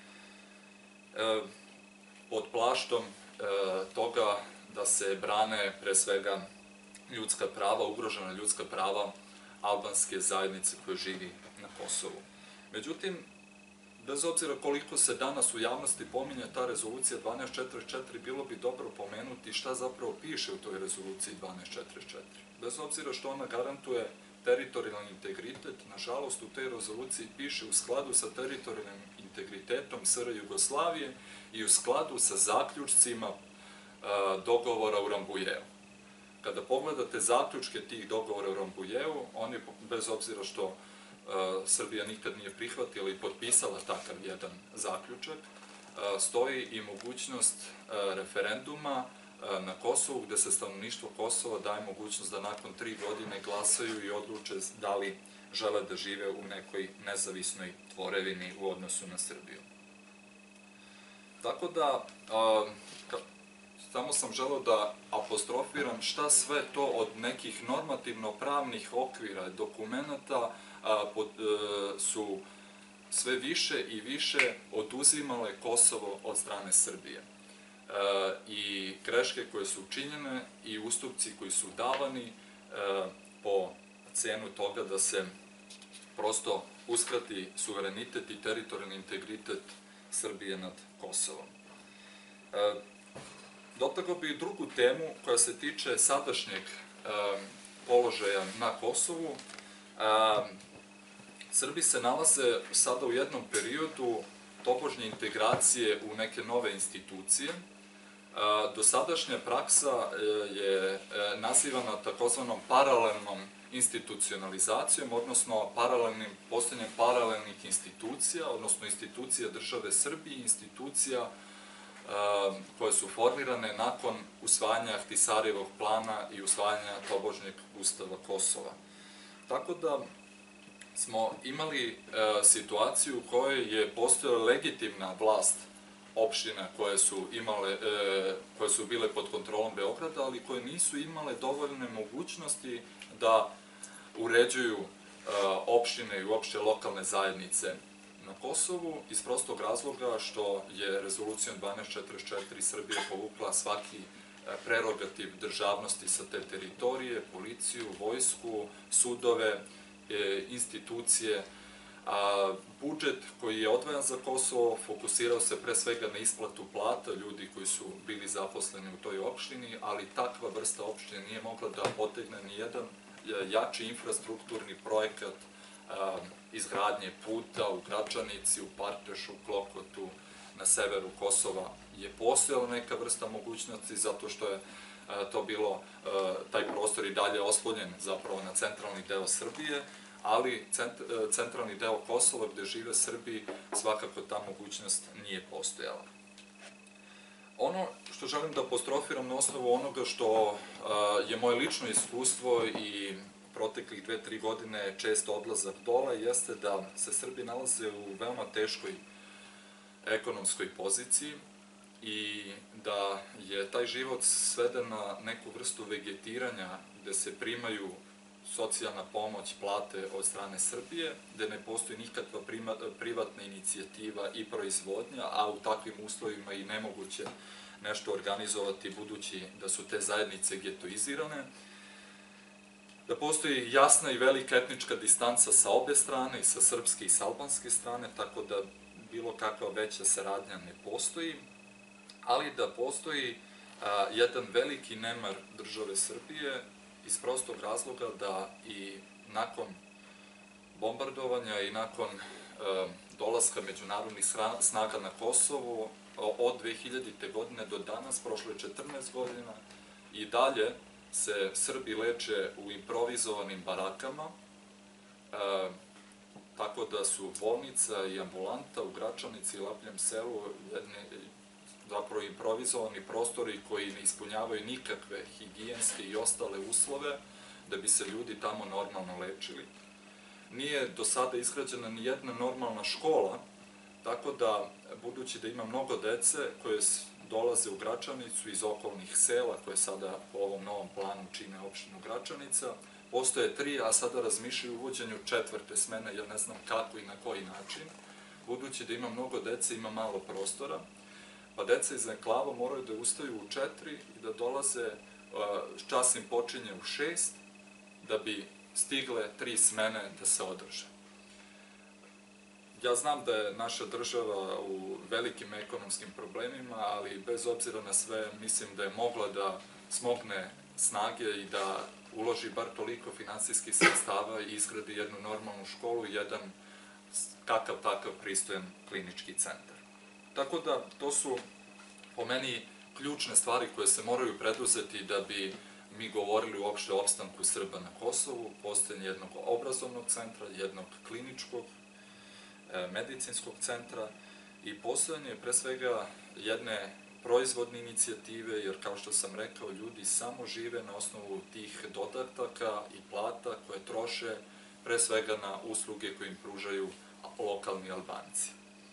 pod plaštom toga da se brane pre svega ljudska prava, ugrožena ljudska prava albanske zajednice koje živi na Kosovu. Međutim, bez obzira koliko se danas u javnosti pominje ta rezolucija dvanaest četrdeset četiri, bilo bi dobro pomenuti šta zapravo piše u toj rezoluciji dvanaest četrdeset četiri. Bez obzira što ona garantuje teritorijalni integritet, nažalost u tej rezoluciji piše u skladu sa teritorijalnim integritetom S R Jugoslavije i u skladu sa zaključcima dogovora u Rambujeu. Kada pogledate zaključke tih dogovora u Rambujeu, oni, bez obzira što Srbija nikad nije prihvatila i potpisala takav jedan zaključak, stoji i mogućnost referenduma na Kosovu, gde se stanovništvo Kosova daje mogućnost da nakon tri godine glasaju i odluče da li žele da žive u nekoj nezavisnoj tvorevini u odnosu na Srbiju. Tako da, samo sam želeo da apostrofiram šta sve to od nekih normativno-pravnih okvira, dokumenta su sve više i više oduzimale Kosovo od strane Srbije. I greške koje su učinjene i ustupci koji su davani po cenu toga da se prosto uskrati suverenitet i teritorijalni integritet Srbije nad Kosovom. Dotakao bih drugu temu koja se tiče sadašnjeg položaja na Kosovu. Srbi se nalaze sada u jednom periodu tobožnje integracije u neke nove institucije. Dosadašnja praksa je nazivana takozvanom paralelnom institucionalizacijom, odnosno paralelnim, postojanjem paralelnih institucija, odnosno institucija države Srbije i institucija koje su formirane nakon usvajanja Ahtisarijevog plana i usvajanja tobožnjeg Ustava Kosova. Tako da smo imali situaciju u kojoj je postojala legitimna vlast opština koje su imale, koje su bile pod kontrolom Beograda, ali koje nisu imale dovoljne mogućnosti da uređuju opštine i uopšte lokalne zajednice na Kosovu, iz prostog razloga što je rezolucijom dvanaest četrdeset četiri Srbija povukla svaki prerogativ državnosti sa te teritorije, policiju, vojsku, sudove, institucije, a budžet koji je odvajan za Kosovo fokusirao se pre svega na isplatu plata ljudi koji su bili zaposleni u toj opštini, ali takva vrsta opštine nije mogla da potegne ni jedan jači infrastrukturni projekat izgradnje puta u Gračanici, u Partešu, Klokotu, na severu Kosova je postojala neka vrsta mogućnosti zato što je to bilo, taj prostor i dalje oslonjen zapravo na centralni deo Srbije, ali centralni deo Kosova gde žive Srbi svakako ta mogućnost nije postojala. Ono što želim da apostrofiram na osnovu onoga što je moje lično iskustvo i proteklih dve, tri godine često odlazak dole, jeste da se Srbi nalaze u veoma teškoj ekonomskoj poziciji i da je taj život sveden na neku vrstu vegetiranja gde se primaju socijalna pomoć, plate od strane Srbije, gde ne postoji nikakva privatna inicijativa i proizvodnja, a u takvim uslovima i nemoguće nešto organizovati budući da su te zajednice getoizirane. da postoji jasna i velika etnička distanca sa obe strane, i sa srpske i sa albanske strane, tako da bilo kakva veća saradnja ne postoji, ali da postoji a, jedan veliki nemar države Srbije iz prostog razloga da i nakon bombardovanja i nakon a, dolaska međunarodnih snaga na Kosovo od dve hiljadite. godine do danas, prošlo je četrnaest godina, i dalje se Srbi leče u improvizovanim barakama, e, tako da su bolnica i ambulanta u Gračanici i Lapljem selu jedne, zapravo improvizovani prostori koji ne ispunjavaju nikakve higijenske i ostale uslove da bi se ljudi tamo normalno lečili. Nije do sada izgrađena ni jedna normalna škola, tako da, budući da ima mnogo dece koje dolaze u Gračanicu iz okolnih sela, koje sada po ovom novom planu čine opštinu Gračanica, postoje tri, a sada razmišljaju o uvođenju četvrte smene, ja ne znam kako i na koji način. Budući da ima mnogo dece, ima malo prostora, pa deca iz enklava moraju da ustaju u četiri i da dolaze, čas im počinje u šest, da bi stigle tri smene da se održe. Ja znam da je naša država u velikim ekonomskim problemima, ali bez obzira na sve mislim da je mogla da smogne snage i da uloži bar toliko finansijskih sredstava i izgradi jednu normalnu školu i jedan kakav takav pristojan klinički centar. Tako da to su po meni ključne stvari koje se moraju preduzeti da bi mi govorili uopšte o opstanku Srba na Kosovu, postojanje jednog obrazovnog centra, jednog kliničkog, medicinskog centra i postojanje pre svega jedne proizvodne inicijative, jer kao što sam rekao, ljudi samo žive na osnovu tih dodataka i plata koje troše pre svega na usluge koje im pružaju lokalni Albanci.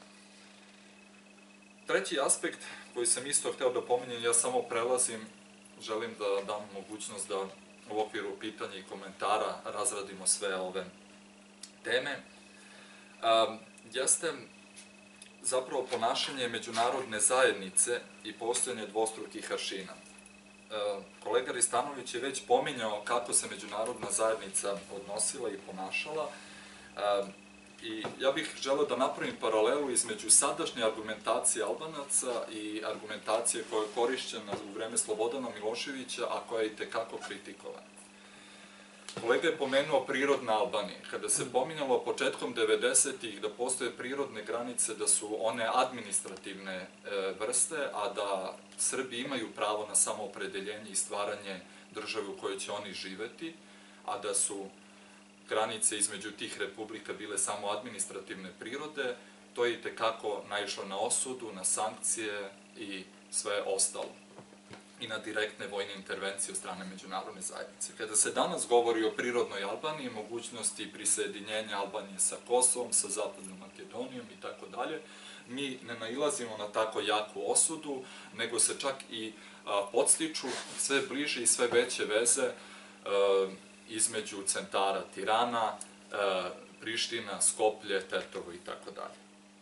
Treći aspekt koji sam isto hteo da pominjem, ja samo prelazim, želim da dam mogućnost da u okviru pitanja i komentara razradimo sve ove teme, jeste zapravo ponašanje međunarodne zajednice i postojanje dvostrukih aršina. Kolega Ristanović je već pominjao kako se međunarodna zajednica odnosila i ponašala, i ja bih želeo da napravim paralelu između sadašnje argumentacije Albanaca i argumentacije koja je korišćena u vreme Slobodana Miloševića, a koja je i tekako kritikovana. Kolega je pomenuo prirodna Albanija. Kada se pominjalo početkom devedesetih da postoje prirodne granice, da su one administrativne vrste, a da Srbi imaju pravo na samoopredeljenje i stvaranje države u kojoj će oni živeti, a da su granice između tih republika bile samo administrativne prirode, to je i tekako naišlo na osudu, na sankcije i sve ostalo, i na direktne vojne intervencije od strane međunarodne zajednice. Kada se danas govori o prirodnoj Albaniji, mogućnosti prisjedinjenja Albanije sa Kosovom, sa Zapadnom Makedonijom i tako dalje, mi ne nailazimo na tako jaku osudu, nego se čak i podstiču sve bliže i sve veće veze između centara Tirana, Priština, Skoplje, Tetovo i tako dalje.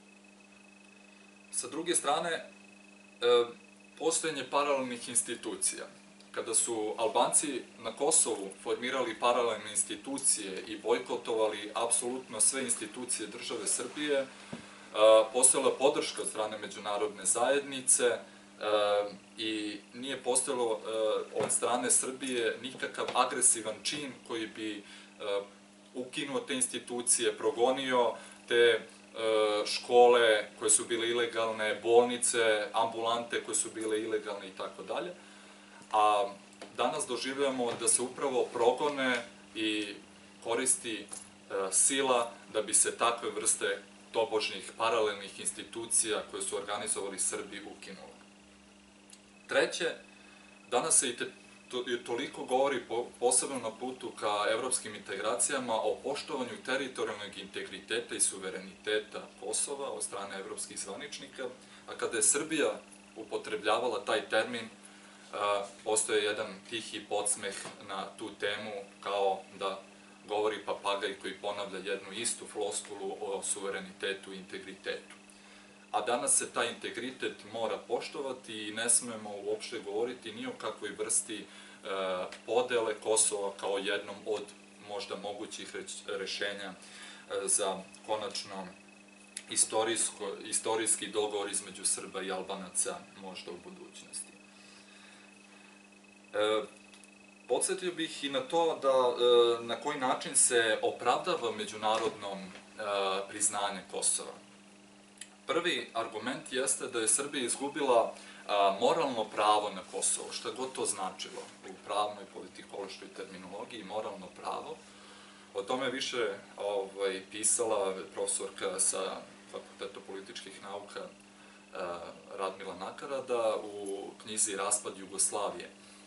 Sa druge strane, postojanje paralelnih institucija. Kada su Albanci na Kosovu formirali paralelne institucije i bojkotovali apsolutno sve institucije države Srbije, postojala podrška od strane međunarodne zajednice i nije postojalo od strane Srbije nikakav agresivan čin koji bi ukinuo te institucije, progonio te škole koje su bile ilegalne, bolnice, ambulante koje su bile ilegalne i tako dalje. A danas doživljamo da se upravo progone i koristi sila da bi se takve vrste tobožnjih paralelnih institucija koje su organizovali Srbi ukinule. Treće, danas se i toliko govori, posebno na putu ka evropskim integracijama, o poštovanju teritorijalnog integriteta i suvereniteta Kosova od strane evropskih zvaničnika, a kada je Srbija upotrebljavala taj termin, postoje jedan tihi podsmeh na tu temu, kao da govori papagaj koji ponavlja jednu istu floskulu o suverenitetu i integritetu. A danas se taj integritet mora poštovati i ne smemo uopšte govoriti ni o kakvoj vrsti podele Kosova kao jednom od možda mogućih rešenja za konačno istorijski dogovor između Srba i Albanaca možda u budućnosti. Podsjetio bih i na to da na koji način se opravdava međunarodno priznanje Kosova. Prvi argument jeste da je Srbija izgubila moralno pravo na Kosovo, što je god to značilo u pravnoj, politikološkoj terminologiji, moralno pravo. O tome je više pisala profesorka sa Fakulteta političkih nauka Radmila Nakarada u knjizi Raspad Jugoslavije.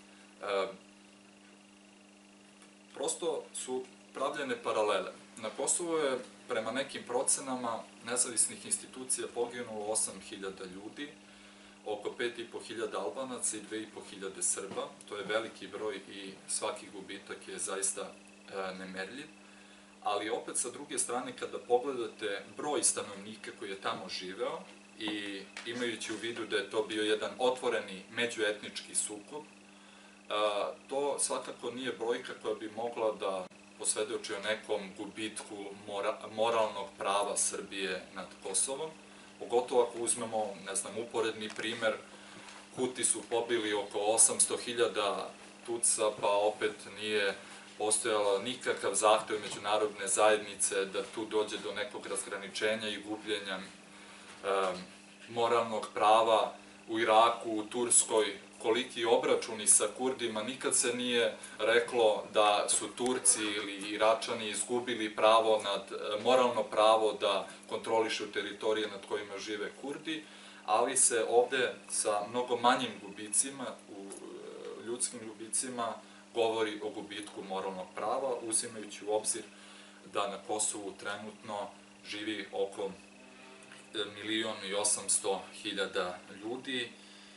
Prosto su pravljene paralele. Na Kosovu je prema nekim procenama nezavisnih institucija poginulo osam hiljada ljudi, oko pet i po hiljada Albanaca i dve i po hiljade Srba. To je veliki broj i svaki gubitak je zaista nemerljiv. Ali opet sa druge strane, kada pogledate broj stanovnika koji je tamo živeo i imajući u vidu da je to bio jedan otvoreni međuetnički sukob, to svakako nije brojka koja bi mogla da posvedoči o nekom gubitku moralnog prava Srbije nad Kosovom. Pogotovo ako uzmemo, ne znam, uporedni primer, Huti su pobili oko osamsto hiljada Tuca, pa opet nije postojala nikakav zahtev međunarodne zajednice da tu dođe do nekog razgraničenja i gubljenja moralnog prava u Iraku, u Turskoj, koliki obračuni sa Kurdima, nikad se nije reklo da su Turci ili Iračani izgubili pravo nad, moralno pravo da kontrolišu teritorije nad kojima žive Kurdi, ali se ovde sa mnogo manjim gubicima, ljudskim gubicima, govori o gubitku moralnog prava, uzimajući u obzir da na Kosovu trenutno živi oko milion i osamsto hiljada ljudi.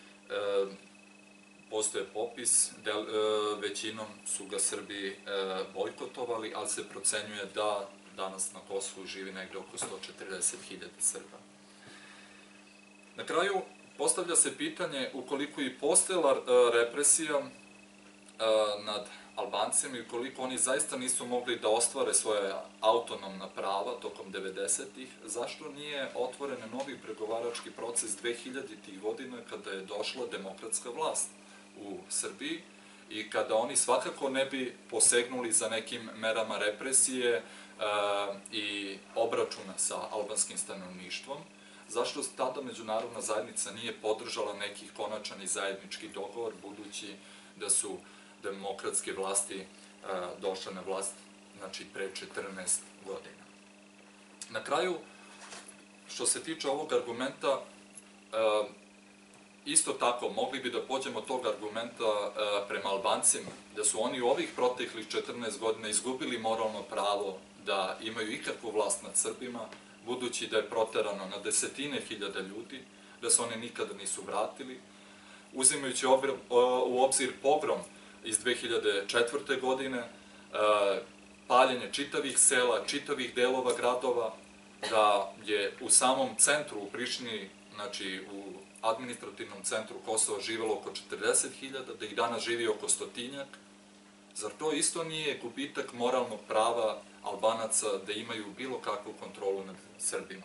Postoje popis, većinom su ga Srbi bojkotovali, ali se procenjuje da danas na Kosovu živi negde oko sto četrdeset hiljada Srba. Na kraju, postavlja se pitanje ukoliko i postojala represija nad Albancima i ukoliko oni zaista nisu mogli da ostvare svoje autonomna prava tokom devedesetih, zašto nije otvoren novi pregovarački proces dvehiljaditih godina kada je došla demokratska vlast u Srbiji i kada oni svakako ne bi posegnuli za nekim merama represije i obračuna sa albanskim stanovništvom, zašto tada međunarodna zajednica nije podržala neki konačan i zajednički dogovor, budući da su demokratske vlasti došle na vlast, znači, pre četrnaest godina. Na kraju, što se tiče ovog argumenta, isto tako, mogli bi da pođemo od tog argumenta prema Albancima, da su oni u ovih proteklih četrnaest godina izgubili moralno pravo da imaju ikakvu vlast nad Srbima, budući da je proterano na desetine hiljada ljudi, da se oni nikada nisu vratili, uzimajući u obzir pogrom iz dve hiljade četvrte. godine, paljenje čitavih sela, čitavih delova gradova, da je u samom centru, u Prištini, znači u administrativnom centru Kosova živelo oko četrdeset hiljada, da ih danas živi oko stotinjak. Zar to isto nije gubitak moralnog prava Albanaca da imaju bilo kakvu kontrolu nad Srbima?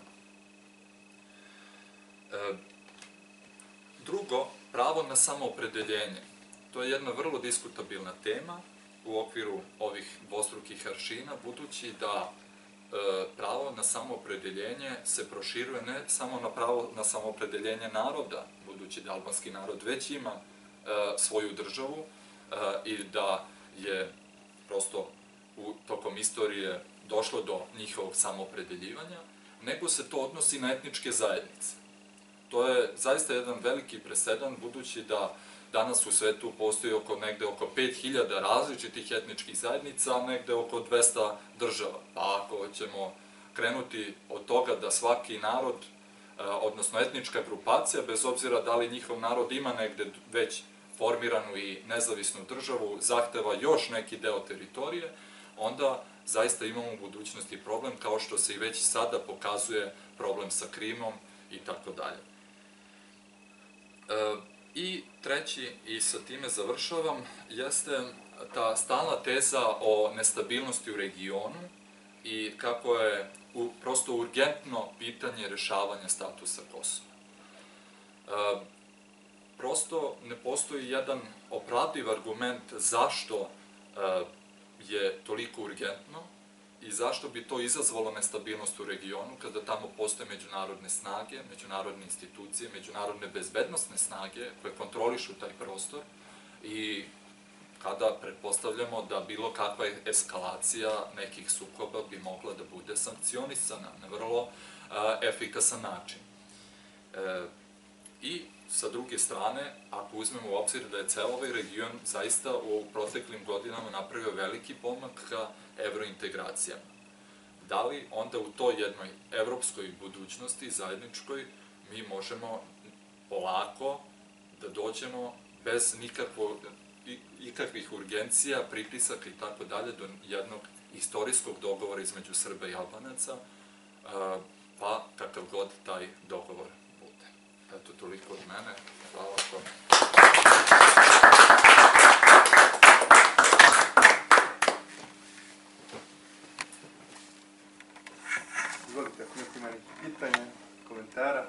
Drugo, pravo na samoopredeljenje. To je jedna vrlo diskutabilna tema u okviru ovih dvostrukih aršina, budući da pravo na samoopredeljenje se proširuje ne samo na pravo na samoopredeljenje naroda, budući da albanski narod već ima svoju državu i da je prosto tokom istorije došlo do njihovog samoopredeljivanja, nego se to odnosi na etničke zajednice. To je zaista jedan veliki presedan, budući da danas u svetu postoji oko negde oko pet hiljada različitih etničkih zajednica, a negde oko dvesta država. Pa ako ćemo krenuti od toga da svaki narod, odnosno etnička grupacija, bez obzira da li njihov narod ima negde već formiranu i nezavisnu državu, zahteva još neki deo teritorije, onda zaista imamo u budućnosti problem, kao što se i već sada pokazuje problem sa Krimom i tako dalje. I treći, i sa time završavam, jeste ta stalna teza o nestabilnosti u regionu i kako je prosto urgentno pitanje rešavanja statusa Kosova. Prosto ne postoji jedan opravdiv argument zašto je toliko urgentno i zašto bi to izazvalo nestabilnost u regionu kada tamo postoje međunarodne snage, međunarodne institucije, međunarodne bezbednostne snage koje kontrolišu taj prostor i kada pretpostavljamo da bilo kakva eskalacija nekih sukoba bi mogla da bude sankcionisana na vrlo efikasan način. I sa druge strane, ako uzmemo u obzir da je ceo ovaj region zaista u proteklim godinama napravio veliki pomak ka evrointegracijama, da li onda u toj jednoj evropskoj budućnosti, zajedničkoj, mi možemo polako da dođemo bez ikakvih urgencija, pritisaka i tako dalje do jednog istorijskog dogovora između Srba i Albanaca, pa kakav god taj dogovor bude. Eto, toliko od mene. Hvala tome. Izvolite, ako neko ima neki pitanja, komentara.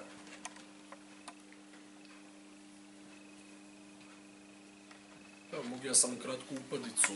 Evo, mogu ja samo kratku upadicu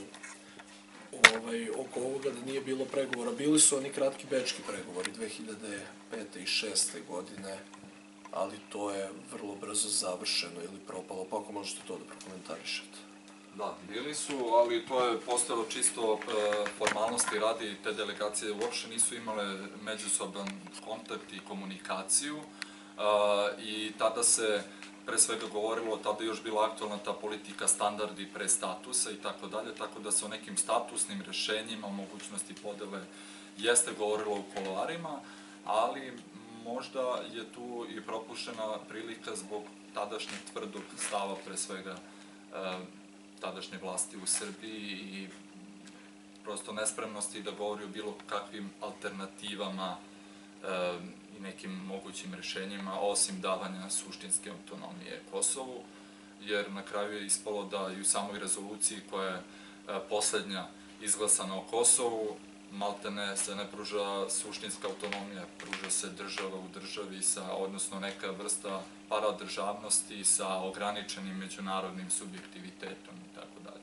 oko ovoga da nije bilo pregovora. Bili su oni kratki bečki pregovori dve hiljade pete i šeste godine, ali to je vrlo brzo završeno ili propalo, pa ako možete to da prokomentarišete. Da, bili su, ali to je postojalo čisto formalnosti radi, te delegacije uopšte nisu imale međusoban kontakt i komunikaciju i tada se pre svega govorilo, tada je još bila aktualna ta politika standardi pre statusa i tako dalje, tako da se o nekim statusnim rešenjima, o mogućnosti podele jeste govorilo u kuloarima, ali možda je tu i propuštena prilika zbog tadašnjeg tvrdog stava pre svega tadašnje vlasti u Srbiji i prosto nespremnosti da govori o bilo kakvim alternativama i nekim mogućim rešenjima, osim davanja suštinske autonomije Kosovu, jer na kraju je ispalo da i u samoj rezoluciji koja je poslednja izglasana o Kosovu, maltene se ne pruža suštinska autonomija, pruža se država u državi, odnosno neka vrsta paradržavnosti sa ograničenim međunarodnim subjektivitetom i tako dalje.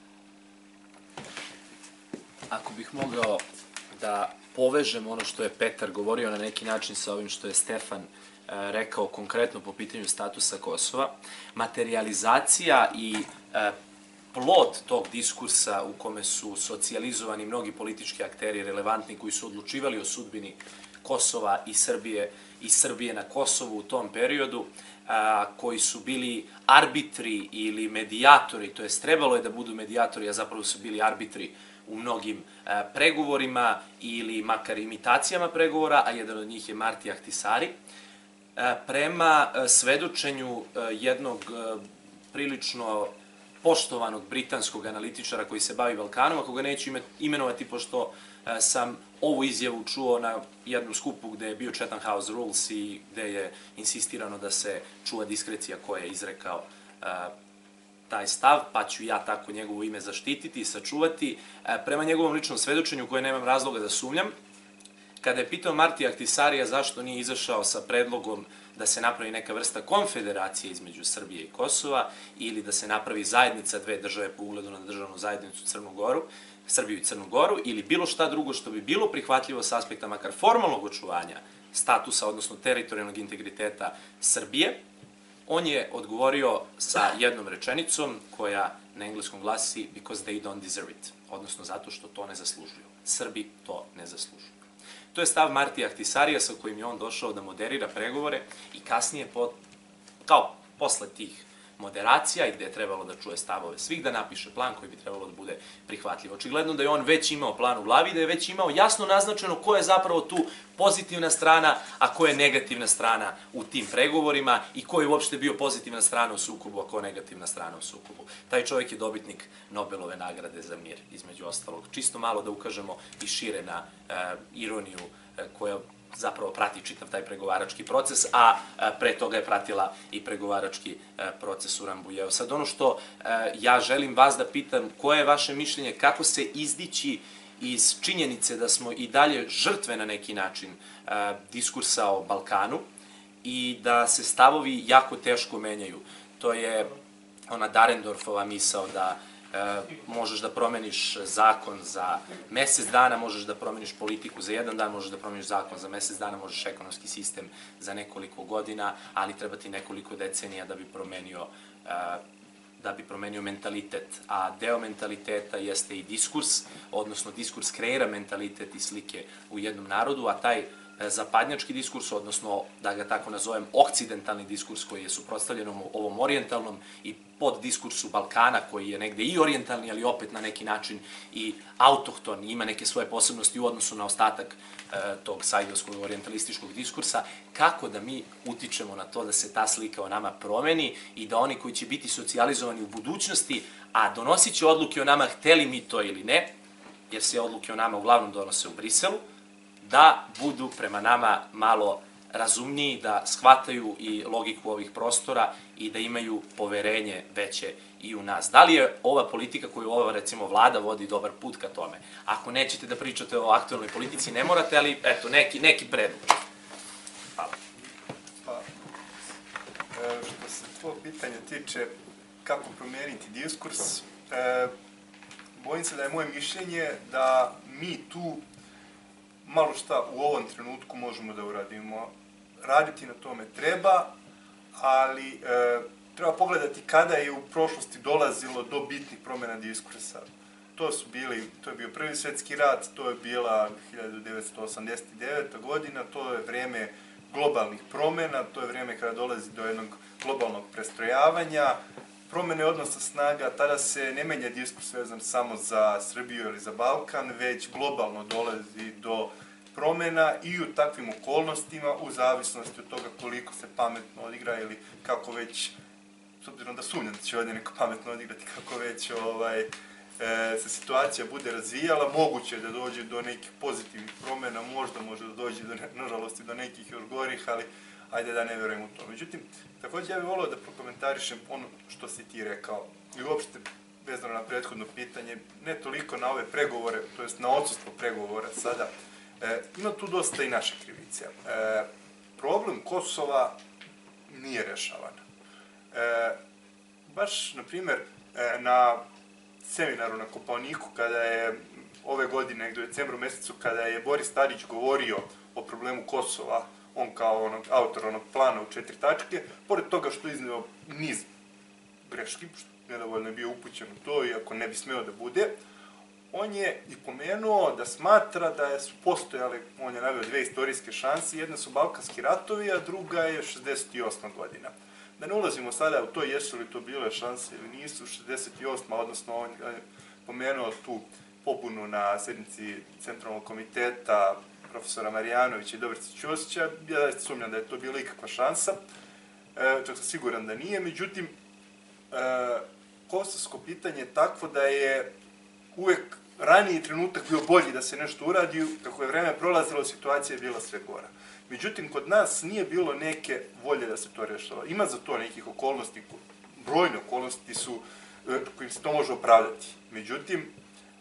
Ako bih mogao da povežem ono što je Petar govorio na neki način sa ovim što je Stefan rekao konkretno po pitanju statusa Kosova, materializacija i plod tog diskursa u kome su socijalizovani mnogi politički akteri relevantni koji su odlučivali o sudbini Kosova i Srbije i Srbije na Kosovu u tom periodu, koji su bili arbitri ili medijatori, to jest trebalo je da budu medijatori, a zapravo su bili arbitri u mnogim pregovorima ili makar imitacijama pregovora, a jedan od njih je Marti Ahtisaari, prema svedočenju jednog prilično poštovanog britanskog analitičara koji se bavi Balkanom, ako ga neću imenovati, pošto sam ovu izjavu čuo na jednom skupu gde je bio Chatham House Rules i gde je insistirano da se čuva diskrecija koja je izrekao taj stav, pa ću ja tako njegovo ime zaštititi i sačuvati. Prema njegovom ličnom svedočenju, koje nemam razloga da sumnjam, kada je pitao Marti Ahtisaarija zašto nije izašao sa predlogom da se napravi neka vrsta konfederacije između Srbije i Kosova ili da se napravi zajednica dve države po ugledu na državnu zajednicu Crnu Goru, Srbiju i Crnu Goru, ili bilo šta drugo što bi bilo prihvatljivo s aspekta makar formalnog očuvanja statusa, odnosno teritorijalnog integriteta Srbije, on je odgovorio sa jednom rečenicom koja na engleskom glasi because they don't deserve it, odnosno zato što to ne zaslužuju. Srbi to ne zaslužuju. To je stav Martija Ahtisaarija sa kojim je on došao da moderira pregovore i kasnije, kao posle tih moderacija i gde je trebalo da čuje stavove svih, da napiše plan koji bi trebalo da bude prihvatljiv. Očigledno da je on već imao plan u glavi, da je već imao jasno naznačeno ko je zapravo tu pozitivna strana, a ko je negativna strana u tim pregovorima i ko je uopšte bio pozitivna strana u sukobu, a ko negativna strana u sukobu. Taj čovjek je dobitnik Nobelove nagrade za mir, između ostalog. Čisto malo da ukažemo i šire na ironiju koja zapravo prati čitav taj pregovarački proces, a pre toga je pratila i pregovarački proces u Rambujeu. Sad ono što ja želim vas da pitam, koje je vaše mišljenje, kako se izdići iz činjenice da smo i dalje žrtve na neki način diskursa o Balkanu i da se stavovi jako teško menjaju. To je ona Darendorfova misao da E, možeš da promeniš zakon za mesec dana, možeš da promeniš politiku za jedan dan, možeš da promeniš zakon za mesec dana, možeš ekonomski sistem za nekoliko godina, ali treba ti nekoliko decenija da bi promenio e, da bi promenio mentalitet. A deo mentaliteta jeste i diskurs, odnosno diskurs kreira mentalitet i slike u jednom narodu, a taj zapadnjački diskurs, odnosno, da ga tako nazovem, okcidentalni diskurs koji je suprotstavljen ovom orijentalnom i pod diskursu Balkana, koji je negde i orijentalni, ali opet na neki način i autohton, ima neke svoje posebnosti u odnosu na ostatak tog sajdovskog orijentalističkog diskursa, kako da mi utičemo na to da se ta slika o nama promeni i da oni koji će biti socijalizovani u budućnosti, a donosit će odluke o nama, hteli mi to ili ne, jer se odluke o nama uglavnom donose u Briselu, da budu prema nama malo razumniji, da shvataju i logiku ovih prostora i da imaju poverenje veće i u nas. Da li je ova politika koju ova, recimo, vlada vodi dobar put ka tome? Ako nećete da pričate o aktualnoj politici, ne morate, ali eto, neki, neki predlog. Hvala. Pa, što se tvojeg pitanja tiče kako promeniti diskurs, e, bojim se da je moje mišljenje da mi tu malo šta u ovom trenutku možemo da uradimo. Raditi na tome treba, ali e, treba pogledati kada je u prošlosti dolazilo do bitnih promjena diskursa. To su bili, to je bio Prvi svjetski rat, to je bila hiljadu devetsto osamdeset deveta godina, to je vreme globalnih promjena, to je vreme kada dolazi do jednog globalnog prestrojavanja, promjene odnosa snaga, tada se ne menja diskurs vezan samo za Srbiju ili za Balkan, već globalno dolazi do promjena i u takvim okolnostima, u zavisnosti od toga koliko se pametno odigra ili kako već, s obzirom da sumnjam da će ovdje neko pametno odigrati, kako već ovaj, e, se situacija bude razvijala, moguće je da dođe do nekih pozitivnih promjena, možda može da dođe, do, nažalost, do nekih još gorih, ali ajde da ne verujem u to. Međutim, također ja bih volio da prokomentarišem ono što si ti rekao i uopšte vezano na prethodno pitanje, ne toliko na ove pregovore, to jest na odsustvo pregovora sada. E, ima tu dosta i naše krivice. E, problem Kosova nije rešavan. E, baš, na primjer, e, na seminaru na Kopaoniku, kada je ove godine, negdje u decembru mjesecu, kada je Boris Tadić govorio o problemu Kosova, on kao onog, autor onog plana u četiri tačke, pored toga što je iznio niz greški, što nedovoljno je bio upućen u to, iako ne bi smeo da bude, on je i pomenuo da smatra da su postojale, on je naveo dve istorijske šanse, jedna su Balkanski ratovi, a druga je šezdeset osma godina. Da ne ulazimo sada u to jesu li to bile šanse ili nisu, šezdeset osma odnosno on je pomenuo tu pobunu na sednici Centralnog komiteta profesora Marijanovića i Dobrice Ćosića, ja sumnjam da je to bila ikakva šansa, e, čak sam siguran da nije, međutim, e, kosovsko pitanje je takvo da je uvek raniji trenutak bio bolji da se nešto uradi, kako je vreme prolazilo, situacija je bila sve gora. Međutim, kod nas nije bilo neke volje da se to rešava. Ima za to nekih okolnosti, brojne okolnosti su kojim se to može opravdati. Međutim,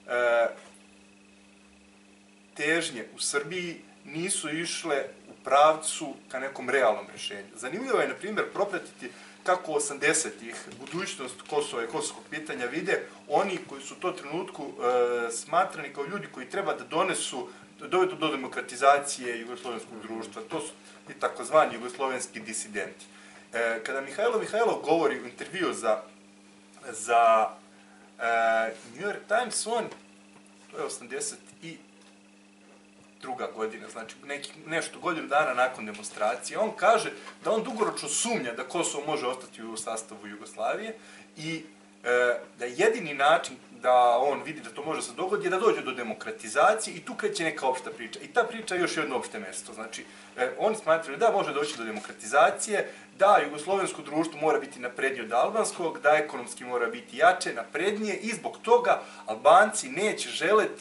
težnje u Srbiji nisu išle u pravcu ka nekom realnom rešenju. Zanimljivo je, na primjer, propratiti kako osamdesetih budućnost Kosova i kosovskog pitanja vide oni koji su u to trenutku e, smatrani kao ljudi koji treba da donesu, dovedu do demokratizacije jugoslovenskog društva. To su i takozvani jugoslovenski disidenti. E, kada Mihajlo Mihajlov govori u intervju za, za e, New York Times, on, to je osamdeset druga godina, znači neki, nešto godinu dana nakon demonstracije, on kaže da on dugoročno sumnja da Kosovo može ostati u sastavu Jugoslavije i e, da jedini način da on vidi da to može se dogoditi je da dođe do demokratizacije i tu kreće neka opšta priča. I ta priča je još jedno opšte mesto. Znači, e, oni smatraju da može doći do demokratizacije, da jugoslovensko društvo mora biti naprednije od albanskog, da ekonomski mora biti jače, naprednije i zbog toga Albanci neće želeti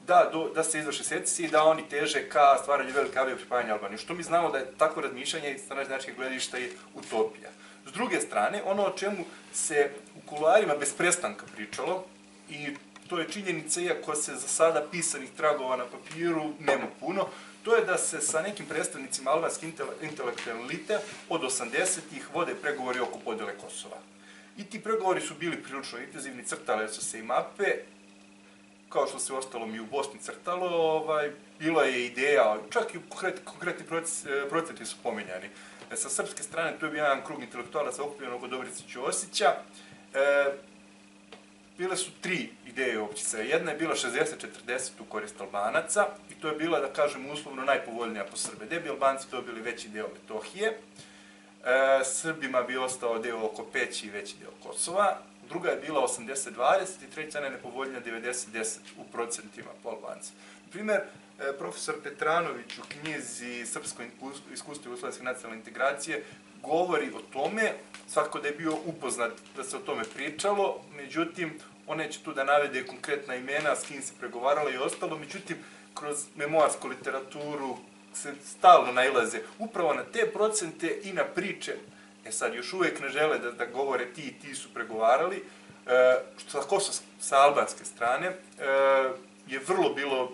da, do, da se izvrše secesije i da oni teže ka stvaranju velike avio pripajanja Albanije. Što mi znamo da je takvo razmišljanje iz stranačkih gledišta je utopija. S druge strane, ono o čemu se u kuloarima bez prestanka pričalo, i to je činjenica, iako se za sada pisanih tragova na papiru nema puno, to je da se sa nekim predstavnicima albanske intelektualne elite od osamdesetih vode pregovori oko podjele Kosova. I ti pregovori su bili prilično intenzivni, crtale su se i mape, kao što se ostalo mi u Bosni crtalo, ovaj, bila je ideja, čak i konkretni, konkretni procenti su pomenjani. E, sa srpske strane tu je bio jedan krug intelektualaca okupljen oko Dobrice Ćosića. E, bile su tri ideje općica. Jedna je bila šezdeset četrdeset u korist Albanaca i to je bila, da kažem, uslovno najpovoljnija po Srbe. Gde bi Albanci dobili veći deo Metohije, e, Srbima bi ostao deo oko Peći i veći deo Kosova. Druga je bila osamdeset dvadeset i treća je nepovoljnija devedeset deset u procentima po Albanci. Primer, profesor Petranović u knjizi Srpsko iskustvo jugoslovenske nacionalne integracije govori o tome, svakako da je bio upoznat da se o tome pričalo, međutim, on neće tu da navede konkretna imena, s kim se pregovaralo i ostalo, međutim, kroz memoarsku literaturu se stalno nailaze upravo na te procente i na priče. E sad, još uvek ne žele da, da govore ti i ti su pregovarali, e, što sa, sa albanske strane e, je vrlo bilo.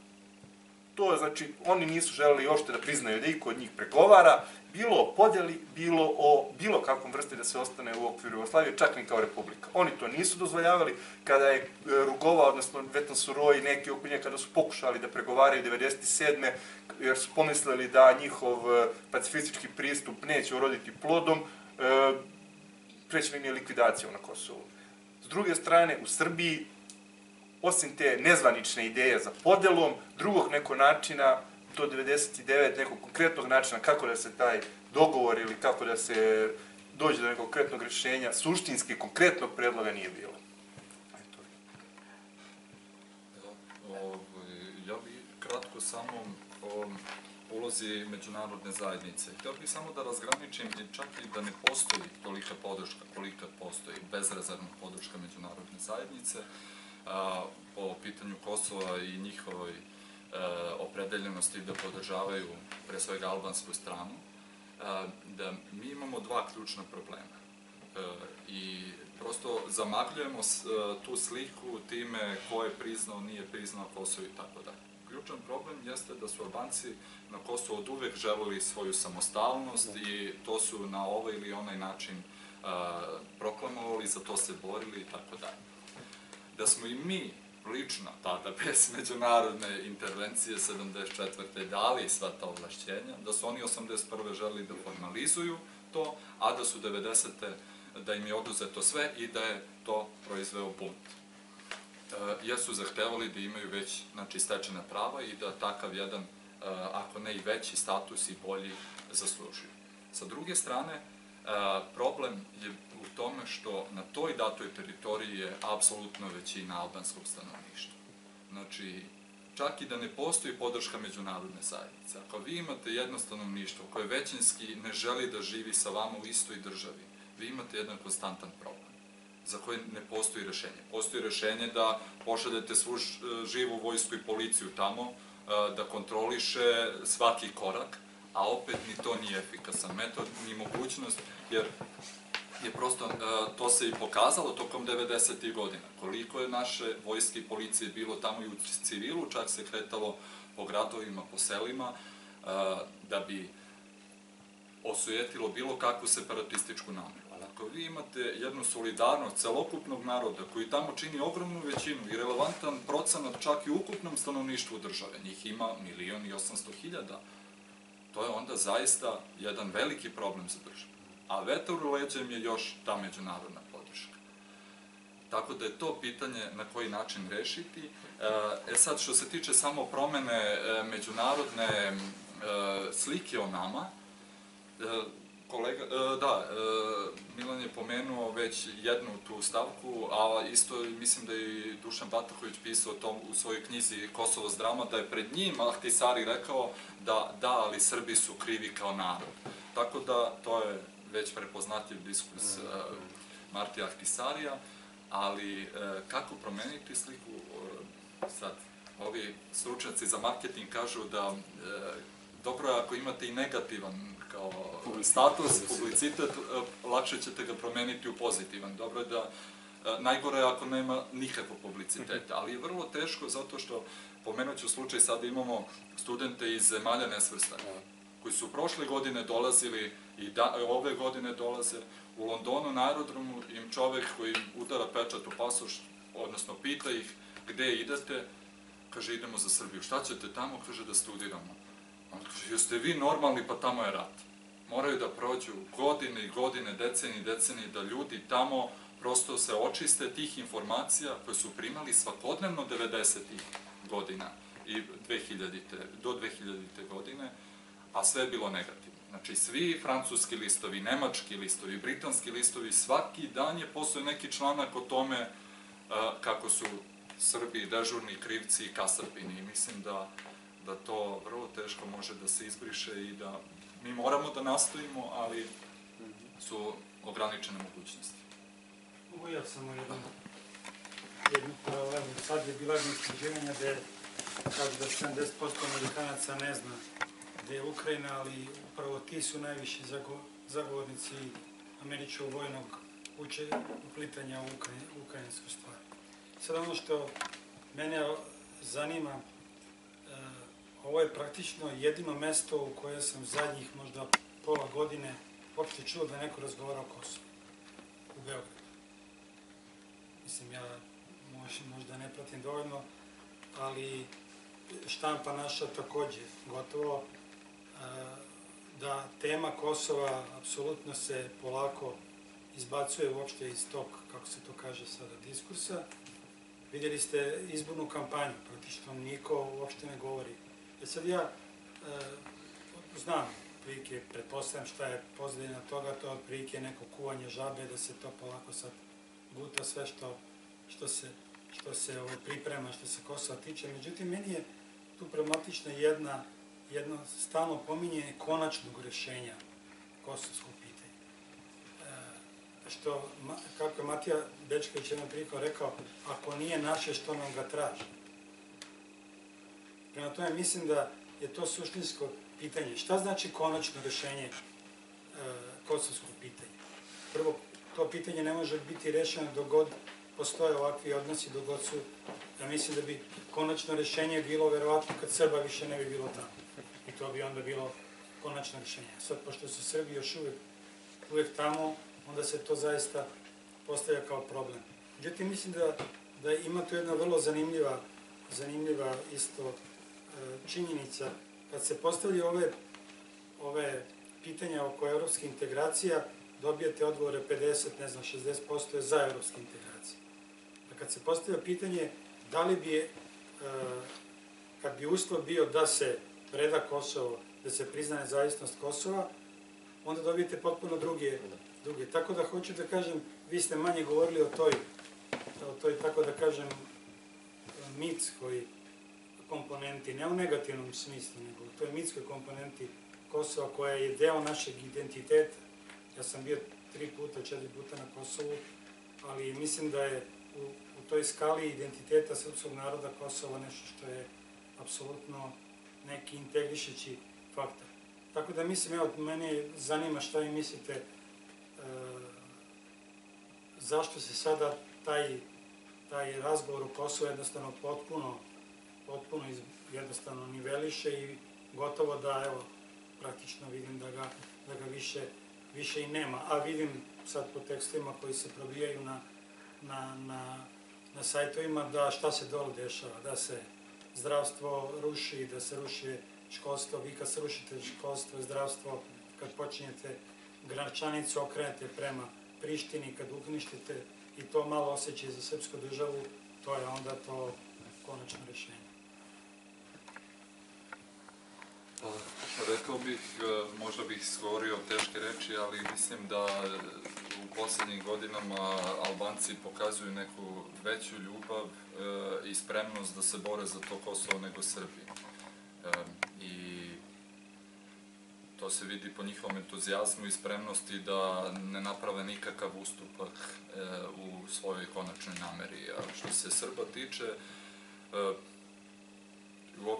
To znači, oni nisu želeli ošte da priznaju da iko od njih pregovara, bilo o podjeli, bilo o bilo kakvom vrsti da se ostane u okviru Jugoslavije, čak ni kao republika. Oni to nisu dozvoljavali. Kada je Rugova, odnosno Vetan Suroj i neki oko nje, kada su pokušali da pregovaraju devedeset sedme jer su pomislili da njihov pacifistički pristup neće uroditi plodom, prećena im je likvidacija na Kosovu. S druge strane, u Srbiji, osim te nezvanične ideje za podelom, drugog nekog načina, do devedeset devet nekog konkretnog načina kako da se taj dogovor ili kako da se dođe do nekog konkretnog rješenja, suštinski konkretnog predloga nije bilo. Ja bih kratko samo o ulozi međunarodne zajednice. Htio bih samo da razgraničim čak i da ne postoji tolika podrška, kolika postoji bezrezervna podrška međunarodne zajednice po pitanju Kosova i njihovoj opredeljenosti da podržavaju pre svega albansku stranu, da mi imamo dva ključna problema i prosto zamagljujemo tu sliku time ko je priznao, nije priznao Kosovo i tako dalje. Ključan problem jeste da su Albanci na Kosovo od uvek želeli svoju samostalnost i to su na ovaj ili onaj način proklamovali, za to se borili i tako dalje. Da smo i mi lično, tada bez međunarodne intervencije sedamdeset četvrte dali sva ta ovlašćenja, da su oni osamdeset prve želeli da formalizuju to, a da su devedesete da im je oduzeto sve i da je to proizveo bunt. Jer su zahtevali da imaju već stečena prava i da takav jedan, ako ne i veći status i bolji zaslužuju. Sa druge strane, problem je u tome što na toj datoj teritoriji je apsolutno većina albanskog stanovništva. Znači, čak i da ne postoji podrška međunarodne zajednice, ako vi imate jedno stanovništvo koje većinski ne želi da živi sa vama u istoj državi, vi imate jedan konstantan problem za koje ne postoji rešenje. Postoji rešenje da pošaljete svu živu vojsku i policiju tamo, da kontroliše svaki korak, a opet ni to nije efikasan metod, ni mogućnost, jer je prosto, to se i pokazalo tokom devedesetih godina. Koliko je naše vojske i policije bilo tamo i u civilu, čak se kretalo po gradovima, po selima, da bi osujetilo bilo kakvu separatističku nameru. Ako vi imate jednu solidarnost celokupnog naroda koji tamo čini ogromnu većinu i relevantan procenat čak i u ukupnom stanovništvu države, njih ima milion i osamsto hiljada, to je onda zaista jedan veliki problem za državu. A vetar u leđem je još ta međunarodna podrška. Tako da je to pitanje na koji način rešiti. E sad, što se tiče samo promene međunarodne slike o nama, kolega, da, Milan je pomenuo već jednu tu stavku, a isto mislim da je i Dušan Bataković pisao to u svojoj knjizi Kosovo s drama, da je pred njim Ahtisari rekao da da, ali Srbi su krivi kao narod. Tako da to je već prepoznatljiv diskurs Martija Ahtisarija, ali kako promeniti sliku sad ovi stručnjaci za marketing kažu da dobro je ako imate i negativan kao status, publicitet, lakše ćete ga promeniti u pozitivan. Dobro je da, najgore je ako nema nikakvog publiciteta, ali je vrlo teško zato što, pomenut ću slučaj, sada imamo studente iz zemalja nesvrstanih, koji su prošle godine dolazili i da, ove godine dolaze. U Londonu na aerodromu im čovek koji im udara pečat u pasoš, odnosno pita ih gde idete, kaže idemo za Srbiju. Šta ćete tamo? Kaže da studiramo. On kaže, jeste vi normalni, pa tamo je rat. Moraju da prođu godine i godine, decenije i decenije, da ljudi tamo prosto se očiste tih informacija koje su primali svakodnevno devedesetih godina i dvehiljadite, do dvehiljadite godine, a sve je bilo negativno. Znači, svi francuski listovi, nemački listovi, britanski listovi, svaki dan je postoje neki članak o tome kako su Srbi dežurni krivci i kasapini. I mislim da, da to vrlo teško može da se izbriše i da mi moramo da nastojimo, ali su ograničene mogućnosti. Mogu ja samo jednu, jednu paralelu. Sad je bila jedna istraživanja gde kažu da sedamdeset posto Amerikanaca ne zna gde je Ukrajina, ali upravo ti su najviši zagovornici američkog vojnog uplitanja u ukrajinsku stvar. Sad ono što mene zanima, ovo je praktično jedino mesto u koje sam zadnjih možda pola godine uopšte čuo da neko razgovara o Kosovu, u Beogradu. Mislim, ja možda ne pratim dovoljno, ali štampa naša takođe, gotovo da tema Kosova apsolutno se polako izbacuje uopšte iz tog, kako se to kaže sada, diskursa. Vidjeli ste izbornu kampanju, praktično niko uopšte ne govori. Jer sad ja znam, otprilike, pretpostavljam šta je pozadina toga, to je otprilike neko kuvanje žabe, da se to polako sad guta sve što se što se priprema, što se Kosova tiče. Međutim, meni je tu problematična jedna, jedno stalno pominjenje konačnog rešenja kosovskog pitanja. Što, kako je Matija Bečković jednom prilikom rekao, ako nije naše, što nam ga traži? Prema tome, mislim da je to suštinsko pitanje. Šta znači konačno rešenje kosovskog pitanja? Prvo, to pitanje ne može biti rešeno dok god postoje ovakvi odnosi, dok god su, ja mislim da bi konačno rešenje bilo verovatno kad Srba više ne bi bilo tamo. I to bi onda bilo konačno rešenje. Sad, pošto su Srbi još uvek, uvek tamo, onda se to zaista postavlja kao problem. Međutim, mislim da, da ima tu jedna vrlo zanimljiva, zanimljiva isto činjenica. Kad se postavljaju ove, ove pitanja oko evropske integracija, dobijete odgovore pedeset, ne znam, šezdeset posto je za evropske integracije. A kad se postavlja pitanje da li bi, kad bi uslov bio da se preda Kosovo, da se prizna nezavisnost Kosova, onda dobijete potpuno druge, druge. Tako da hoću da kažem, vi ste manje govorili o toj, o toj, tako da kažem, mitskoj komponenti, ne u negativnom smislu, nego u toj mitskoj komponenti Kosova koja je deo našeg identiteta. Ja sam bio tri puta, četiri puta na Kosovu, ali mislim da je u, u toj skali identiteta srpskog naroda Kosova nešto što je apsolutno neki integrišeći faktor. Tako da mislim, evo, mene zanima šta vi mislite, e, zašto se sada taj, taj razgovor u Kosovu jednostavno potpuno, potpuno iz, jednostavno niveliše i gotovo da, evo, praktično vidim da ga, da ga više, više i nema. A vidim sad po tekstovima koji se probijaju na, na, na, na sajtovima da šta se dole dešava, da se zdravstvo ruši, da se ruši školstvo. Vi kad se rušite školstvo i zdravstvo, kad počinjete Gračanicu, okrenete prema Prištini, kad uništite i to malo osjećaj za srpsku državu, to je onda to konačno rešenje. Rekao bih, možda bih govorio teške reči, ali mislim da u poslednjim godinama Albanci pokazuju neku veću ljubav i spremnost da se bore za to Kosovo nego Srbi. I to se vidi po njihovom entuzijazmu i spremnosti da ne naprave nikakav ustupak u svojoj konačnoj nameri. A što se Srba tiče,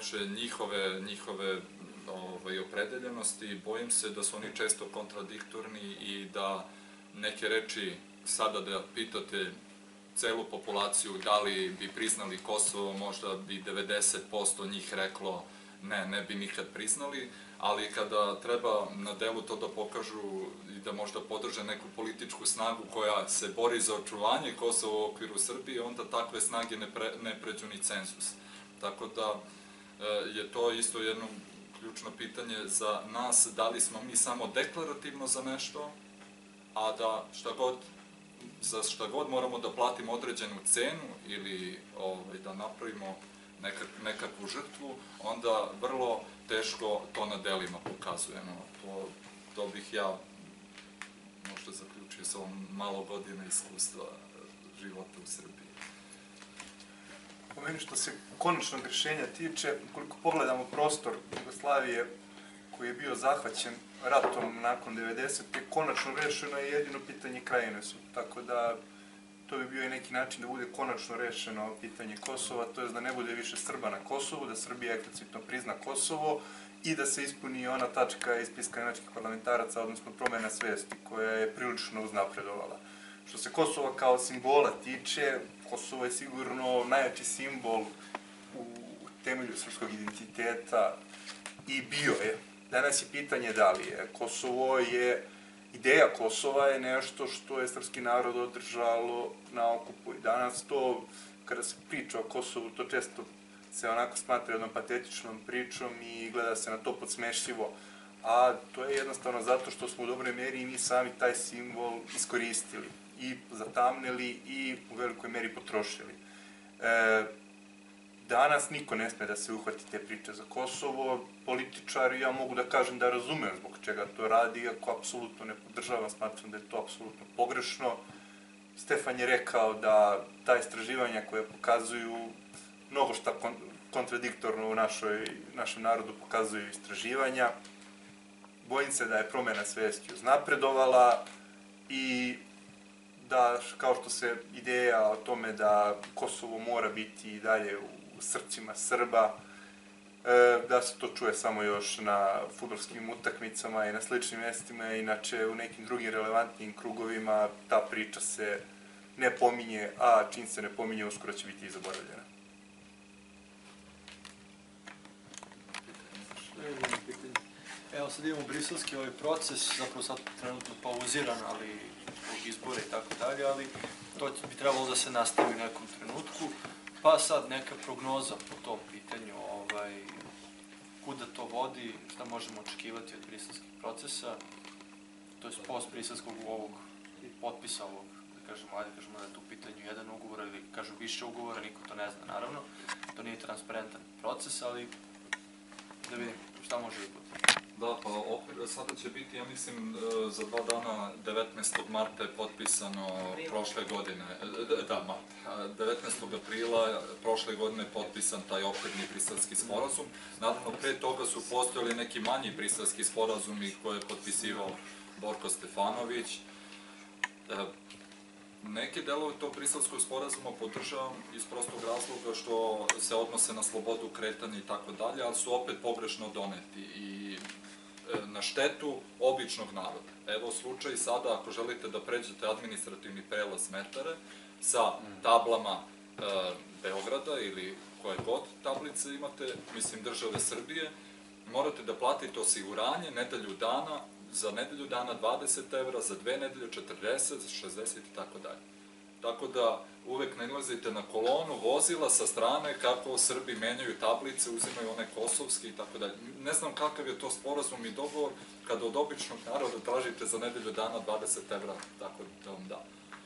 uopšte njihove, njihove ovaj, opredeljenosti. Bojim se da su oni često kontradiktorni i da neke reči, sada da pitate celu populaciju da li bi priznali Kosovo, možda bi devedeset posto njih reklo ne, ne bi nikad priznali, ali kada treba na delu to da pokažu i da možda podrže neku političku snagu koja se bori za očuvanje Kosova u okviru Srbije, onda takve snage ne, pre, ne pređu ni cenzus. Tako da je to isto jedno ključno pitanje za nas, da li smo mi samo deklarativno za nešto, a da šta god, za šta god moramo da platimo određenu cenu ili ovaj, da napravimo nekak, nekakvu žrtvu, onda vrlo teško to na delima pokazujemo. To, to bih ja možda zaključio sa ovom malo godina iskustva života u Srbiji. Po meni što se konačnog rješenja tiče, koliko pogledamo prostor Jugoslavije koji je bio zahvaćen ratom nakon devedesete. Konačno rešeno je jedino pitanje Krajine su. Tako da to bi bio i neki način da bude konačno rešeno pitanje Kosova, to je da ne bude više Srba na Kosovu, da Srbija eksplicitno prizna Kosovo i da se ispuni ona tačka iz spiska nemačkih parlamentaraca, odnosno promena svesti, koja je prilično uznapredovala. Što se Kosova kao simbola tiče, Kosovo je sigurno najjači simbol u temelju srpskog identiteta i bio je. Danas je pitanje da li je. Kosovo je, ideja Kosova je nešto što je srpski narod održalo na okupu. I danas to, kada se priča o Kosovu, to često se onako smatra jednom patetičnom pričom i gleda se na to podsmešljivo. A to je jednostavno zato što smo u dobroj meri i mi sami taj simbol iskoristili i zatamnili i u velikoj meri potrošili. E, danas niko ne sme da se uhvati te priče za Kosovo. Političari, ja mogu da kažem da razumem zbog čega to radi, iako apsolutno ne podržavam, smatram da je to apsolutno pogrešno. Stefan je rekao da ta istraživanja koje pokazuju mnogo šta kon kontradiktorno u našoj, našem narodu pokazuju istraživanja. Bojim se da je promena svesti uznapredovala i da, kao što se ideja o tome da Kosovo mora biti i dalje u srcima Srba, da se to čuje samo još na fudbalskim utakmicama i na sličnim mjestima, inače u nekim drugim relevantnim krugovima ta priča se ne pominje, a čim se ne pominje, uskoro će biti i zaboravljena. Evo sad imamo briselski ovaj proces, zapravo sad trenutno pauziran, ali zbog izbora i tako dalje, ali to bi trebalo da se nastavi u nekom trenutku. Pa sad neka prognoza po tom pitanju, ovaj, kuda to vodi, šta možemo očekivati od briselskih procesa, to je post briselskog ovog potpisa ovog, da kažemo, ajde kažemo da je tu u pitanju jedan ugovor ili kažu više ugovora, niko to ne zna naravno, to nije transparentan proces, ali da vidim šta može i biti. Da, pa okvir sada će biti, ja mislim, za dva dana, devetnaestog marta je potpisano prošle godine, da, marta, devetnaestog aprila prošle godine je potpisan taj okvirni briselski sporazum. Naravno, pre toga su postojali neki manji briselski sporazumi koje je potpisivao Borko Stefanović. Neke delove tog briselskog sporazuma podržavam iz prostog razloga što se odnose na slobodu kretanja i tako dalje, ali su opet pogrešno doneti i na štetu običnog naroda. Evo slučaj sada, ako želite da pređete administrativni prelaz Merdare sa tablama e, Beograda ili koje god tablice imate, mislim države Srbije, morate da platite osiguranje nedelju dana, za nedelju dana dvadeset evra, za dve nedelje četrdeset, šezdeset i tako dalje. Tako da uvek nailazite na kolonu vozila sa strane kako Srbi menjaju tablice, uzimaju one kosovske i tako dalje. Ne znam kakav je to sporazum i dogovor kada od običnog naroda tražite za nedelju dana dvadeset evra, tako da vam da.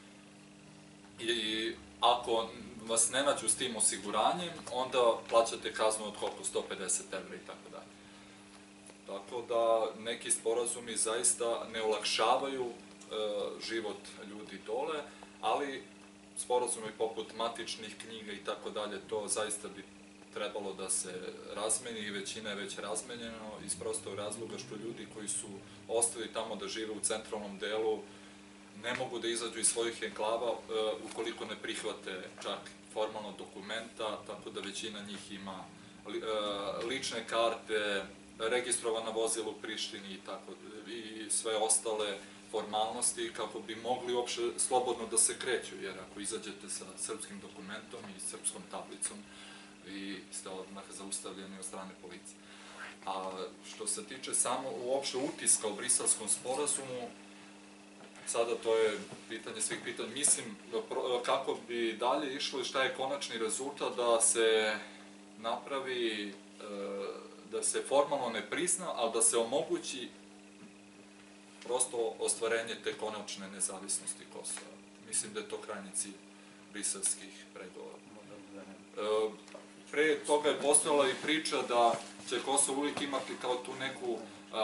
I ako vas ne nađu s tim osiguranjem, onda plaćate kaznu od koliko, sto pedeset evra i tako dalje. Tako da neki sporazumi zaista ne olakšavaju život ljudi dole, ali sporazumi poput matičnih knjiga i tako dalje, to zaista bi trebalo da se razmeni i većina je već razmenjeno iz prostog razloga što ljudi koji su ostali tamo da žive u centralnom delu ne mogu da izađu iz svojih enklava ukoliko ne prihvate čak formalno dokumenta, tako da većina njih ima lične karte, registrovana vozila u Prištini i tako, i sve ostale formalnosti kako bi mogli uopšte slobodno da se kreću, jer ako izađete sa srpskim dokumentom i srpskom tablicom, vi ste odmah zaustavljeni od strane policije. A što se tiče samo uopšte utiska u Briselskom sporazumu, sada to je pitanje svih pitanja. Mislim kako bi dalje išlo i šta je konačni rezultat da se napravi, da se formalno ne prizna, ali da se omogući prosto ostvarenje te konačne nezavisnosti Kosova. Mislim da je to krajnji cilj briselskih pregovora. Pre toga je postojala i priča da će Kosovo uvijek imati kao tu neku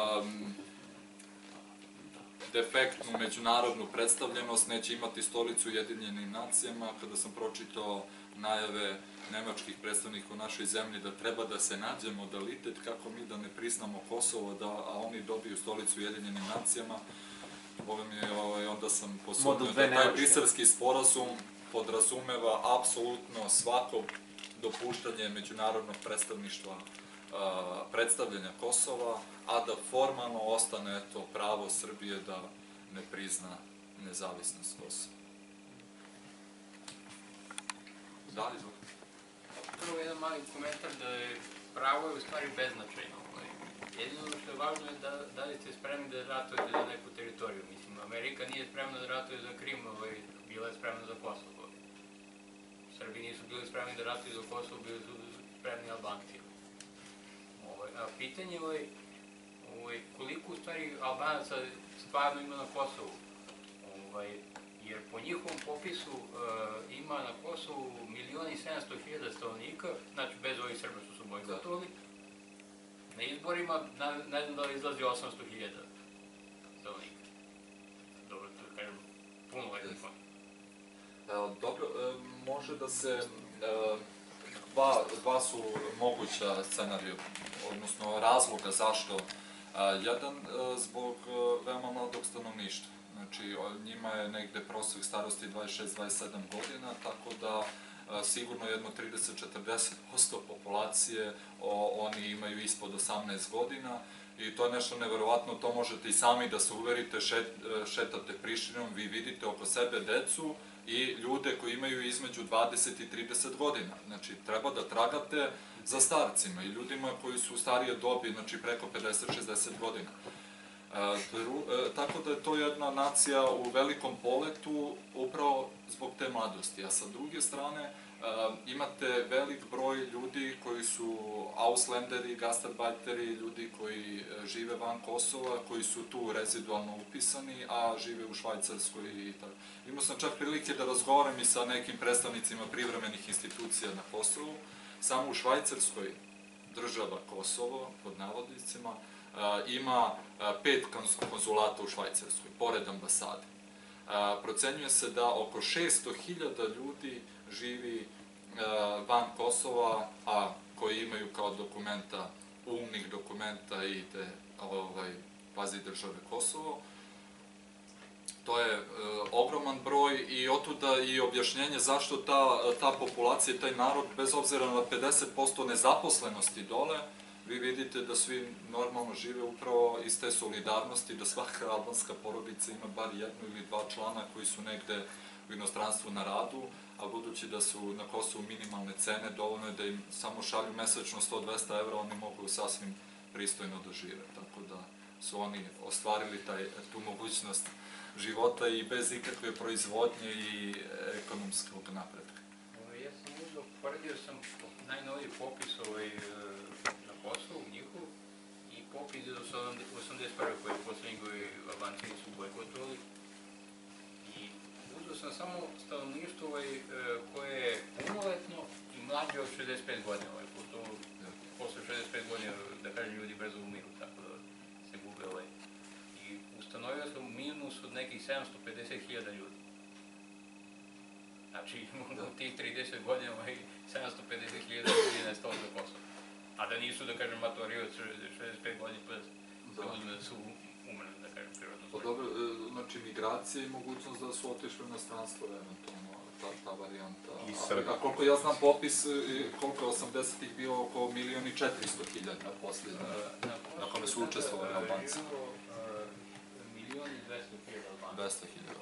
defektnu međunarodnu predstavljenost, neće imati stolicu u Ujedinjenim nacijama. Kada sam pročitao najave nemačkih predstavnika u našoj zemlji da treba da se nađe modalitet kako mi da ne priznamo Kosovo, a oni dobiju stolicu u Ujedinjenim nacijama, onda sam posudio da taj briselski sporazum podrazumeva apsolutno svako dopuštanje međunarodnog predstavništva, predstavljanja Kosova, a da formalno ostane to pravo Srbije da ne prizna nezavisnost Kosova. Da li zbog? Prvo jedan mali komentar da je pravo je u stvari beznačajno. Jedino što je važno je da li ste spremni da ratujete za neku teritoriju. Mislim, Amerika nije spremna da ratuje za Krim, bila je spremna za Kosovo. Srbi nisu bili spremni da ratuju za Kosovo, bili su spremni Albanci. A pitanje je koliko u stvari Albanaca stvarno ima na Kosovu. Jer po njihovom popisu ima na Kosovu milion i sedamsto hiljada stanovnika, znači bez ovih Srba što su bojkotovali. Na izborima, ne znam da li izlazi osamsto hiljada stanovnika. Dobro, to kažem, puno letnika. Dobro, može da se, dva su moguća scenarija, odnosno razloga zašto. Jedan, zbog veoma mladog stanovništva. Znači, njima je negde prosek starosti dvadeset šest do dvadeset sedam godina, tako da sigurno jedno trideset do četrdeset posto populacije oni imaju ispod osamnaest godina i to je nešto neverovatno, to možete i sami da se uverite, šetate Prištinom, vi vidite oko sebe decu i ljude koji imaju između dvadeset i trideset godina. Znači, treba da tragate za starcima i ljudima koji su u starije dobi, znači preko pedeset do šezdeset godina. Tako da je to jedna nacija u velikom poletu upravo zbog te mladosti. A sa druge strane imate velik broj ljudi koji su Ausländeri, gastarbajteri, ljudi koji žive van Kosova, koji su tu rezidualno upisani, a žive u Švajcarskoj i tako. Imao sam čak prilike da razgovaram i sa nekim predstavnicima privremenih institucija na Kosovu. Samo u Švajcarskoj država Kosovo, pod navodnicima, ima pet konzulata u Švajcarskoj, pored ambasade. Procenjuje se da oko šesto hiljada ljudi živi van Kosova, a koji imaju kao dokumenta, umnih dokumenta i te kvazi države Kosovo. To je ogroman broj i otuda i objašnjenje zašto ta populacija i taj narod, bez obzira na pedeset posto nezaposlenosti dole, vi vidite da svi normalno žive upravo iz te solidarnosti, da svaka albanska porodica ima bar jednu ili dva člana koji su negde u inostranstvu na radu, a budući da su na Kosovu minimalne cene, dovoljno je da im samo šalju mesečno sto do dvesta evra, oni mogu sasvim pristojno da žive. Tako da su oni ostvarili tu mogućnost života i bez ikakve proizvodnje i ekonomskog napretka. Ja sam uzao, poredio sam najnoviji popis na Kosovu, njihov, i popis iz osamdeset prve koje poslednji koji Albanci su bojkotovali. I uzao sam samo stanovništvo koje je punoletno i mlađe od šezdeset pet godina. Posle šezdeset pet godina, da kažem, ljudi brzo umiru, tako da se gube ovaj. I ustanovio sam minus od nekih sedamsto pedeset hiljada ljudi. Znači, u tih trideset godina sedamsto pedeset hiljada ljudi nestalo za Kosovo. A da nisu, da kažem, matori od šezdeset pet godina, pa se uzme da su umrli, da kažem, prirodno. Pa dobro, znači migracija i mogućnost da su otišli u inostranstvo, eventualno. ta, ta varijanta. I A- Srbi. A koliko ja znam popis, i koliko je osamdesetih bilo oko milion i četiristo hiljada posljednje, na kome su učestvovali Albanci. Milion i dvesta hiljada Albanaca. dvesta hiljada.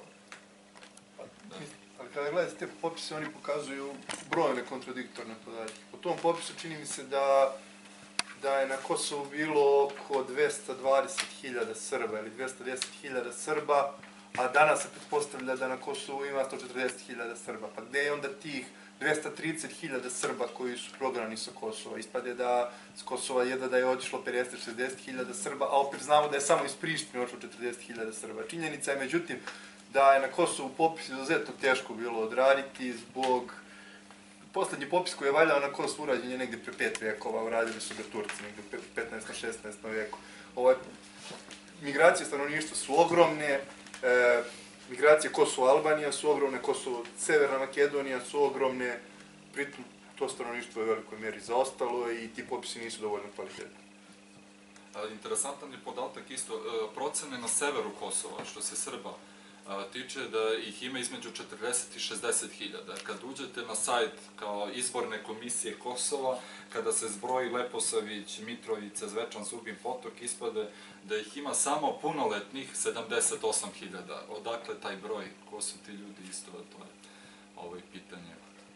Da. Ali kada gledate te popise, oni pokazuju brojne kontradiktorne podatke. Po tom popisu čini mi se da, da je na Kosovu bilo oko dvesta dvadeset hiljada Srba ili dvesta deset hiljada Srba, a danas se pretpostavlja da na Kosovu ima sto četrdeset hiljada Srba. Pa gde je onda tih dvesta trideset hiljada Srba koji su prognani sa Kosova? Ispade da s Kosova jedva da je otišlo pedeset do šezdeset hiljada Srba, a opet znamo da je samo iz Prištine otišlo četrdeset hiljada Srba. Činjenica je, međutim, da je na Kosovu popis izuzetno teško bilo odraditi zbog... Poslednji popis koji je valjao na Kosovu urađen je negde pre pet vekova, uradili su ga Turci negde u petnaestom šesnaestom veku. Ovo, migracije stanovništva su ogromne, e, migracije Kosovo-Albanija su ogromne, Kosovo-Severna Makedonija su ogromne, pritom to stanovništvo je u velikoj mjeri zaostalo i ti popisi nisu dovoljno kvalitetni. Interesantan je podatak isto, e, procene na severu Kosova, što se Srba a, tiče, da ih ima između četrdeset i šezdeset hiljada. Kad uđete na sajt kao izborne komisije Kosova, kada se zbroji Leposavić, Mitrovica, Zvečan, Zubin Potok, ispade da ih ima samo punoletnih sedamdeset osam hiljada. Odakle taj broj? Ko su ti ljudi isto? To je ovo je pitanje.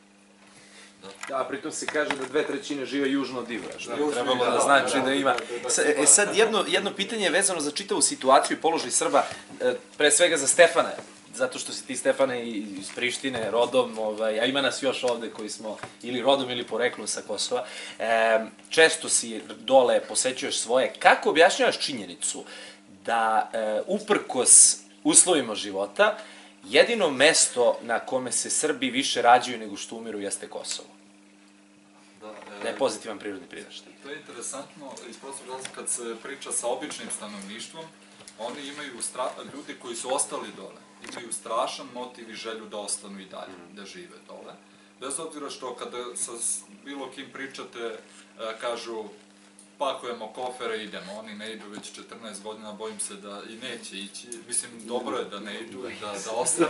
Da, pritom se kaže da dve trećine žive južno od Ibra, što bi Južno, trebalo da, da da, znači da, da ima... da, da, da, Sa- da, da. E sad, jedno, jedno pitanje je vezano za čitavu situaciju i položaj Srba, e, pre svega za Stefana, zato što si ti, Stefane, i- iz Prištine, rodom, ovaj, a ima nas još ovde koji smo ili rodom ili poreklom sa Kosova. E, često si dole, posećuješ svoje. Kako objašnjavaš činjenicu da, e, uprkos uslovima života, jedino mesto na kome se Srbi više rađaju nego što umiru jeste Kosovo? Da, e, Da je pozitivan prirodni priraštaj. To je interesantno, iz prostog razloga kad se priča sa običnim stanovništvom, oni imaju, stra... ljudi koji su ostali dole, imaju strašan motiv i želju da ostanu i dalje, da žive dole. Bez obzira što kada sa s- bilo kim pričate, e, kažu pakujemo kofere i idemo, oni ne idu već četrnaest godina, bojim se da i neće ići, mislim, dobro je da ne idu i da, da ostane.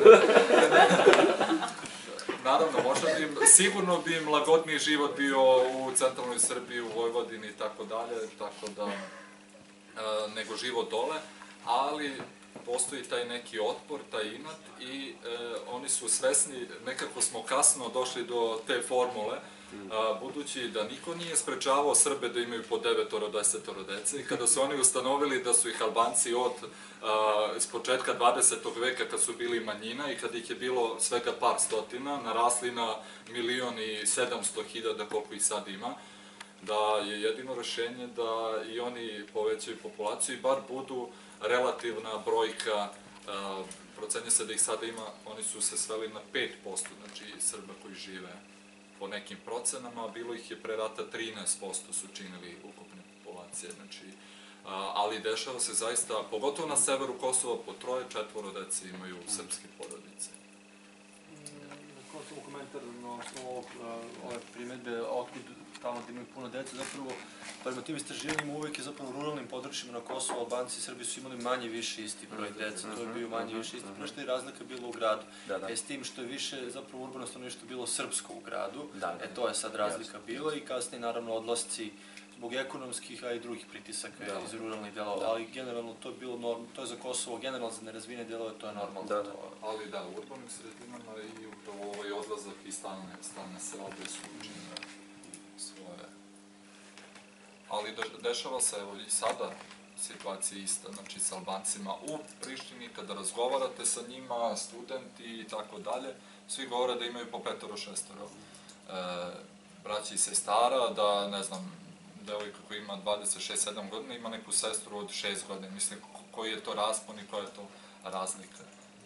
Naravno, možda bi im, sigurno bi im lagodniji život bio u centralnoj Srbiji, u Vojvodini i tako dalje, tako da, e, nego život dole, ali postoji taj neki otpor, taj inat i e, oni su svesni, nekako smo kasno došli do te formule, a, budući da niko nije sprečavao Srbe da imaju po devetoro, desetoro dece i kada su oni ustanovili da su ih Albanci od a, s početka dvadesetog veka kad su bili manjina i kad ih je bilo svega par stotina, narasli na milion i sedamsto hiljada koliko ih sad ima, da je jedino rešenje da i oni povećaju populaciju i bar budu relativna brojka, a, procenje se da ih sada ima, oni su se sveli na pet posto, znači Srba koji žive po nekim procenama, a bilo ih je pre rata trinaest posto su činili ukupne populacije, znači, a, ali dešava se zaista, pogotovo na severu Kosova, po troje, četvoro dece imaju srpske porodice. Na Kosovu komentar na osnovu ovog, a, ove primedbe, otkud tamo da imaju puno dece, zapravo, prema tim istraživanjima uvek je zapravo u ruralnim područjima na Kosovu, Albanci i Srbi su imali manje više isti broj dece, to je bio manje više isti broj, što je razlika bila u gradu. Da, da. E, s tim što je više zapravo urbano stanovništvo bilo srpsko u gradu, Da, da. e to je sad razlika bila i kasnije naravno odlasci zbog ekonomskih, a i drugih pritisaka Da. iz ruralnih delova, Da. ali generalno to je bilo normalno, to je za Kosovo, generalno za nerazvijene delove, to je normalno. Da, da. To- Ali da, u urbanim sredinama i upravo ovaj odlazak i stalne, stalne seobe su učinile svoje. Ali de- dešava se, evo i sada, situacija ista, znači sa Albancima u Prištini, kada razgovarate sa njima, studenti i tako dalje, svi govore da imaju po petoro, šestoro e, braći i sestara, da, ne znam, devojka koja ima dvadeset šest sedam godina ima neku sestru od šest godina. Mislim, ko- koji je to raspon i koja je to razlika.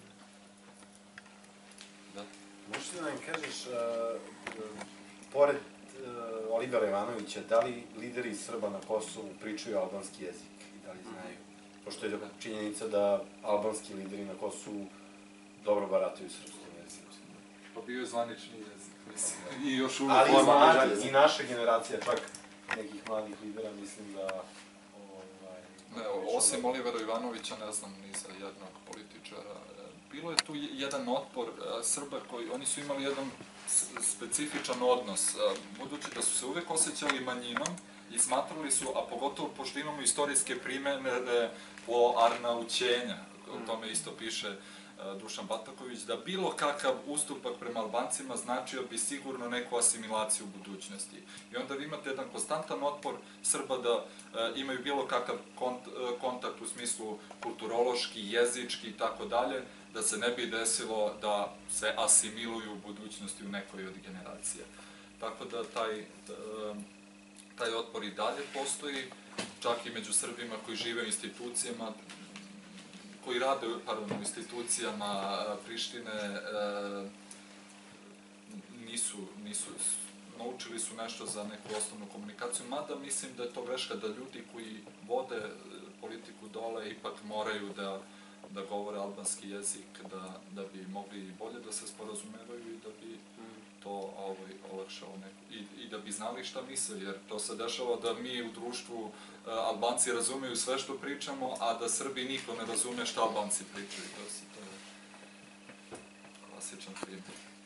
Da. Možeš da nam kažeš, uh, uh, pored uh, Olivera Ivanovića, da li lideri Srba na Kosovu pričaju albanski jezik i da li znaju? Pošto je činjenica da albanski lideri na Kosovu dobro barataju srpskim jezikom. Pa bio je zvanični jezik, mislim. I još uvijek Ali i formalni mlađi, jezik. i naša generacija, čak nekih mladih lidera, mislim da... Ovaj, Ne, osim Olivera Ivanovića ne znam ni za jednog političara. bilo je tu jedan otpor Srba koji, oni su imali jedan specifičan odnos, budući da su se uvek osjećali manjinom i smatrali su, a pogotovo pošto imamo istorijske primere po Arnaućenja, o tome isto piše Dušan Bataković, da bilo kakav ustupak prema Albancima značio bi sigurno neku asimilaciju u budućnosti. I onda vi imate jedan konstantan otpor Srba da imaju bilo kakav kontakt u smislu kulturološki, jezički i tako dalje, da se ne bi desilo da se asimiluju u budućnosti u nekoj od generacija. Tako da taj, taj otpor i dalje postoji, čak i među Srbima koji žive u institucijama, koji rade pardon, u institucijama Prištine, nisu, nisu, naučili su nešto za neku osnovnu komunikaciju, mada mislim da je to greška da ljudi koji vode politiku dole ipak moraju da da govore albanski jezik, da, da bi mogli bolje da se sporazumevaju i da bi to ovaj, olakšalo neko. I, I da bi znali šta misle, jer to se dešava da mi u društvu uh, Albanci razumeju sve što pričamo, a da Srbi niko ne razume šta Albanci pričaju. To, se, to je klasičan primjer.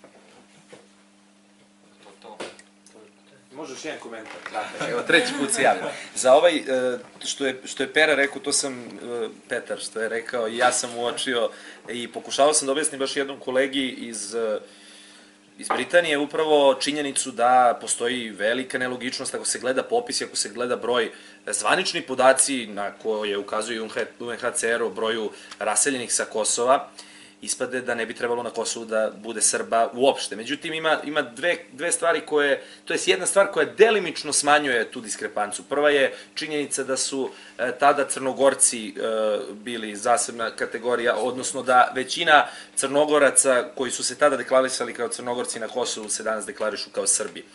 To to. Možeš jedan komentar. Kratak, evo treći put se javim. Za ovaj, što je, što je Pera rekao, to sam, Petar, što je rekao, i ja sam uočio i pokušavao sam da objasnim baš jednom kolegi iz, iz Britanije, upravo činjenicu da postoji velika nelogičnost ako se gleda popis i ako se gleda broj zvanični podaci na koje ukazuje U N H C R o broju raseljenih sa Kosova, ispade da ne bi trebalo na Kosovu da bude Srba uopšte. Međutim, ima, ima dve, dve stvari koje, to je jedna stvar koja delimično smanjuje tu diskrepancu. Prva je činjenica da su e, tada Crnogorci e, bili zasebna kategorija, odnosno da većina Crnogoraca koji su se tada deklarisali kao Crnogorci na Kosovu se danas deklarišu kao Srbi.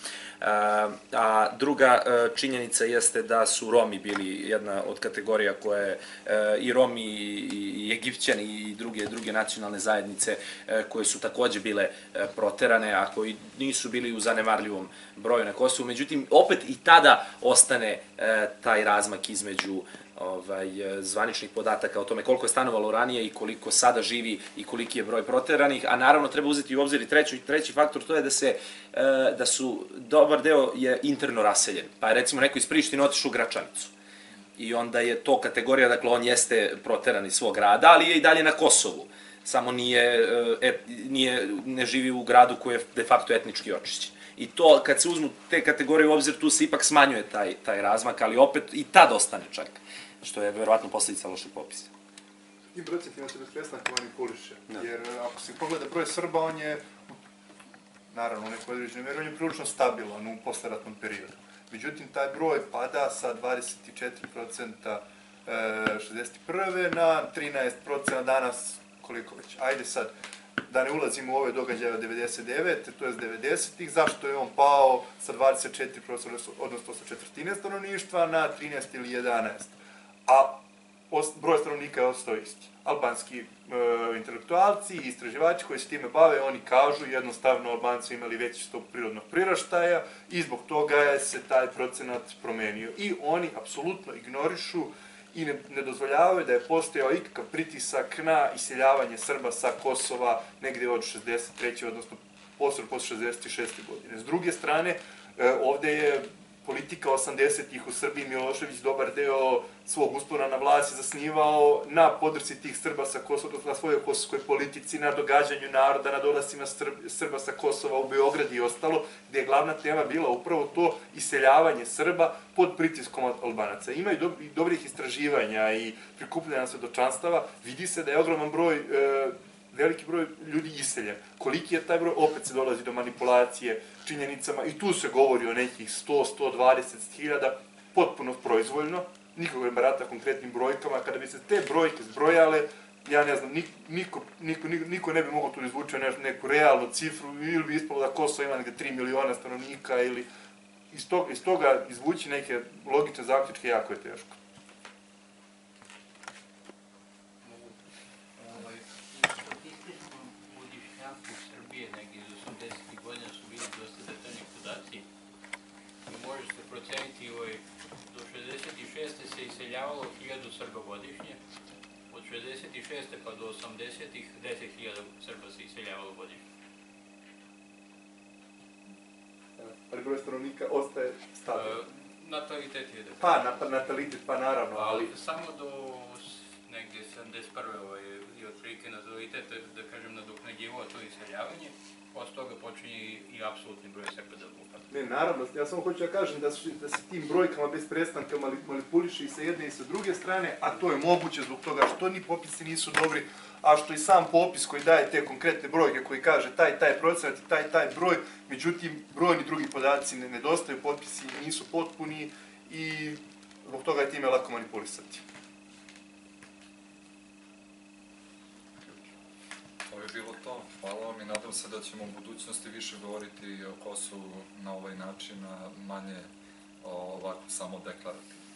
A druga činjenica jeste da su Romi bili jedna od kategorija koje i Romi i Egipćani i druge druge nacionalne zajednice koje su takođe bile proterane, a koji nisu bili u zanemarljivom broju na Kosovu. Međutim, opet i tada ostane taj razmak između ovaj, zvaničnih podataka o tome koliko je stanovalo ranije i koliko sada živi i koliki je broj proteranih, a naravno treba uzeti u obzir i treći, treći faktor, to je da se da su, dobar deo je interno raseljen, pa je recimo neko iz Prištine otišao u Gračanicu i onda je to kategorija, dakle on jeste proteran iz svog grada, ali je i dalje na Kosovu, samo nije, et, nije, ne živi u gradu koji je de facto etnički očišćen. I to, kad se uzmu te kategorije u obzir, tu se ipak smanjuje taj, taj razmak, ali opet i tad ostane čak, što je verovatno posljedica lošeg popisa. Tim procentima se bez prestanka manipuliše, jer ako se pogleda broj Srba, on je, naravno u nekoj određenoj meri, on je prilično stabilan u posleratnom periodu. Međutim, taj broj pada sa dvadeset četiri procenta šezdeset prve na trinaest procenta danas, koliko već. Ajde sad, da ne ulazimo u ove događaje od devedeset devete, to je devedesetih, zašto je on pao sa dvadeset četiri procenta, odnosno sa četvrtine stanovništva na trinaest ili jedanaest. A broj stanovnika je ostao isti. Albanski e, intelektualci i istraživači koji se time bave, oni kažu jednostavno Albanci imali veći stop prirodnog priraštaja i zbog toga je se taj procenat promenio. I oni apsolutno ignorišu i ne, ne dozvoljavaju da je postojao ikakav pritisak na iseljavanje Srba sa Kosova negde od šezdeset treće odnosno posle posle šezdeset šeste godine. S druge strane, e, ovde je politika osamdesetih u Srbiji, Milošević dobar deo svog uspona na vlasti zasnivao na podršci tih Srba sa Kosova, na svojoj kosovskoj politici, na događanju naroda, na dolascima Srba sa Kosova u Beograd i ostalo, gde je glavna tema bila upravo to iseljavanje Srba pod pritiskom Albanaca. Ima i dobrih istraživanja i prikupljanja svedočanstava, vidi se da je ogroman broj veliki broj ljudi iseljen. Koliki je taj broj, opet se dolazi do manipulacije činjenicama i tu se govori o nekih sto do sto dvadeset hiljada, potpuno proizvoljno, nikoga ne barata konkretnim brojkama, kada bi se te brojke zbrojale, ja ne znam, niko, niko, niko ne bi mogao tu izvući neku realnu cifru, ili bi ispalo da Kosovo ima nekde tri miliona stanovnika, ili iz toga, iz toga izvući neke logične zaključke jako je teško. Do šezdeset šeste se iseljavalo hiljadu Srba godišnje, od šezdeset šeste pa do osamdesetih deset hiljada Srba se iseljavalo godišnje. Ali broj stanovnika ostaje stabilan. Natalitet je da Pa, na- natalitet, pa naravno, ali... ali samo do s- negde sedamdeset prve ovaj, i otprilike natalitet, da kažem, nadoknađivao to iseljavanje, posle toga počinje i, i apsolutni broj Srba da upada. Ne, naravno, ja samo hoću da kažem da, su, da se tim brojkama bez prestanka mali- manipuliše i sa jedne i sa druge strane, a to je moguće zbog toga što ni popisi nisu dobri, a što i sam popis koji daje te konkretne brojke, koji kaže taj, taj procenat i taj, taj broj, međutim, brojni drugi podaci ne nedostaju, potpisi nisu potpuni i zbog toga je time lako manipulisati. To je bilo to. Hvala vam i nadam se da ćemo u budućnosti više govoriti o Kosovu na ovaj način, a manje o, ovako samo deklarativno.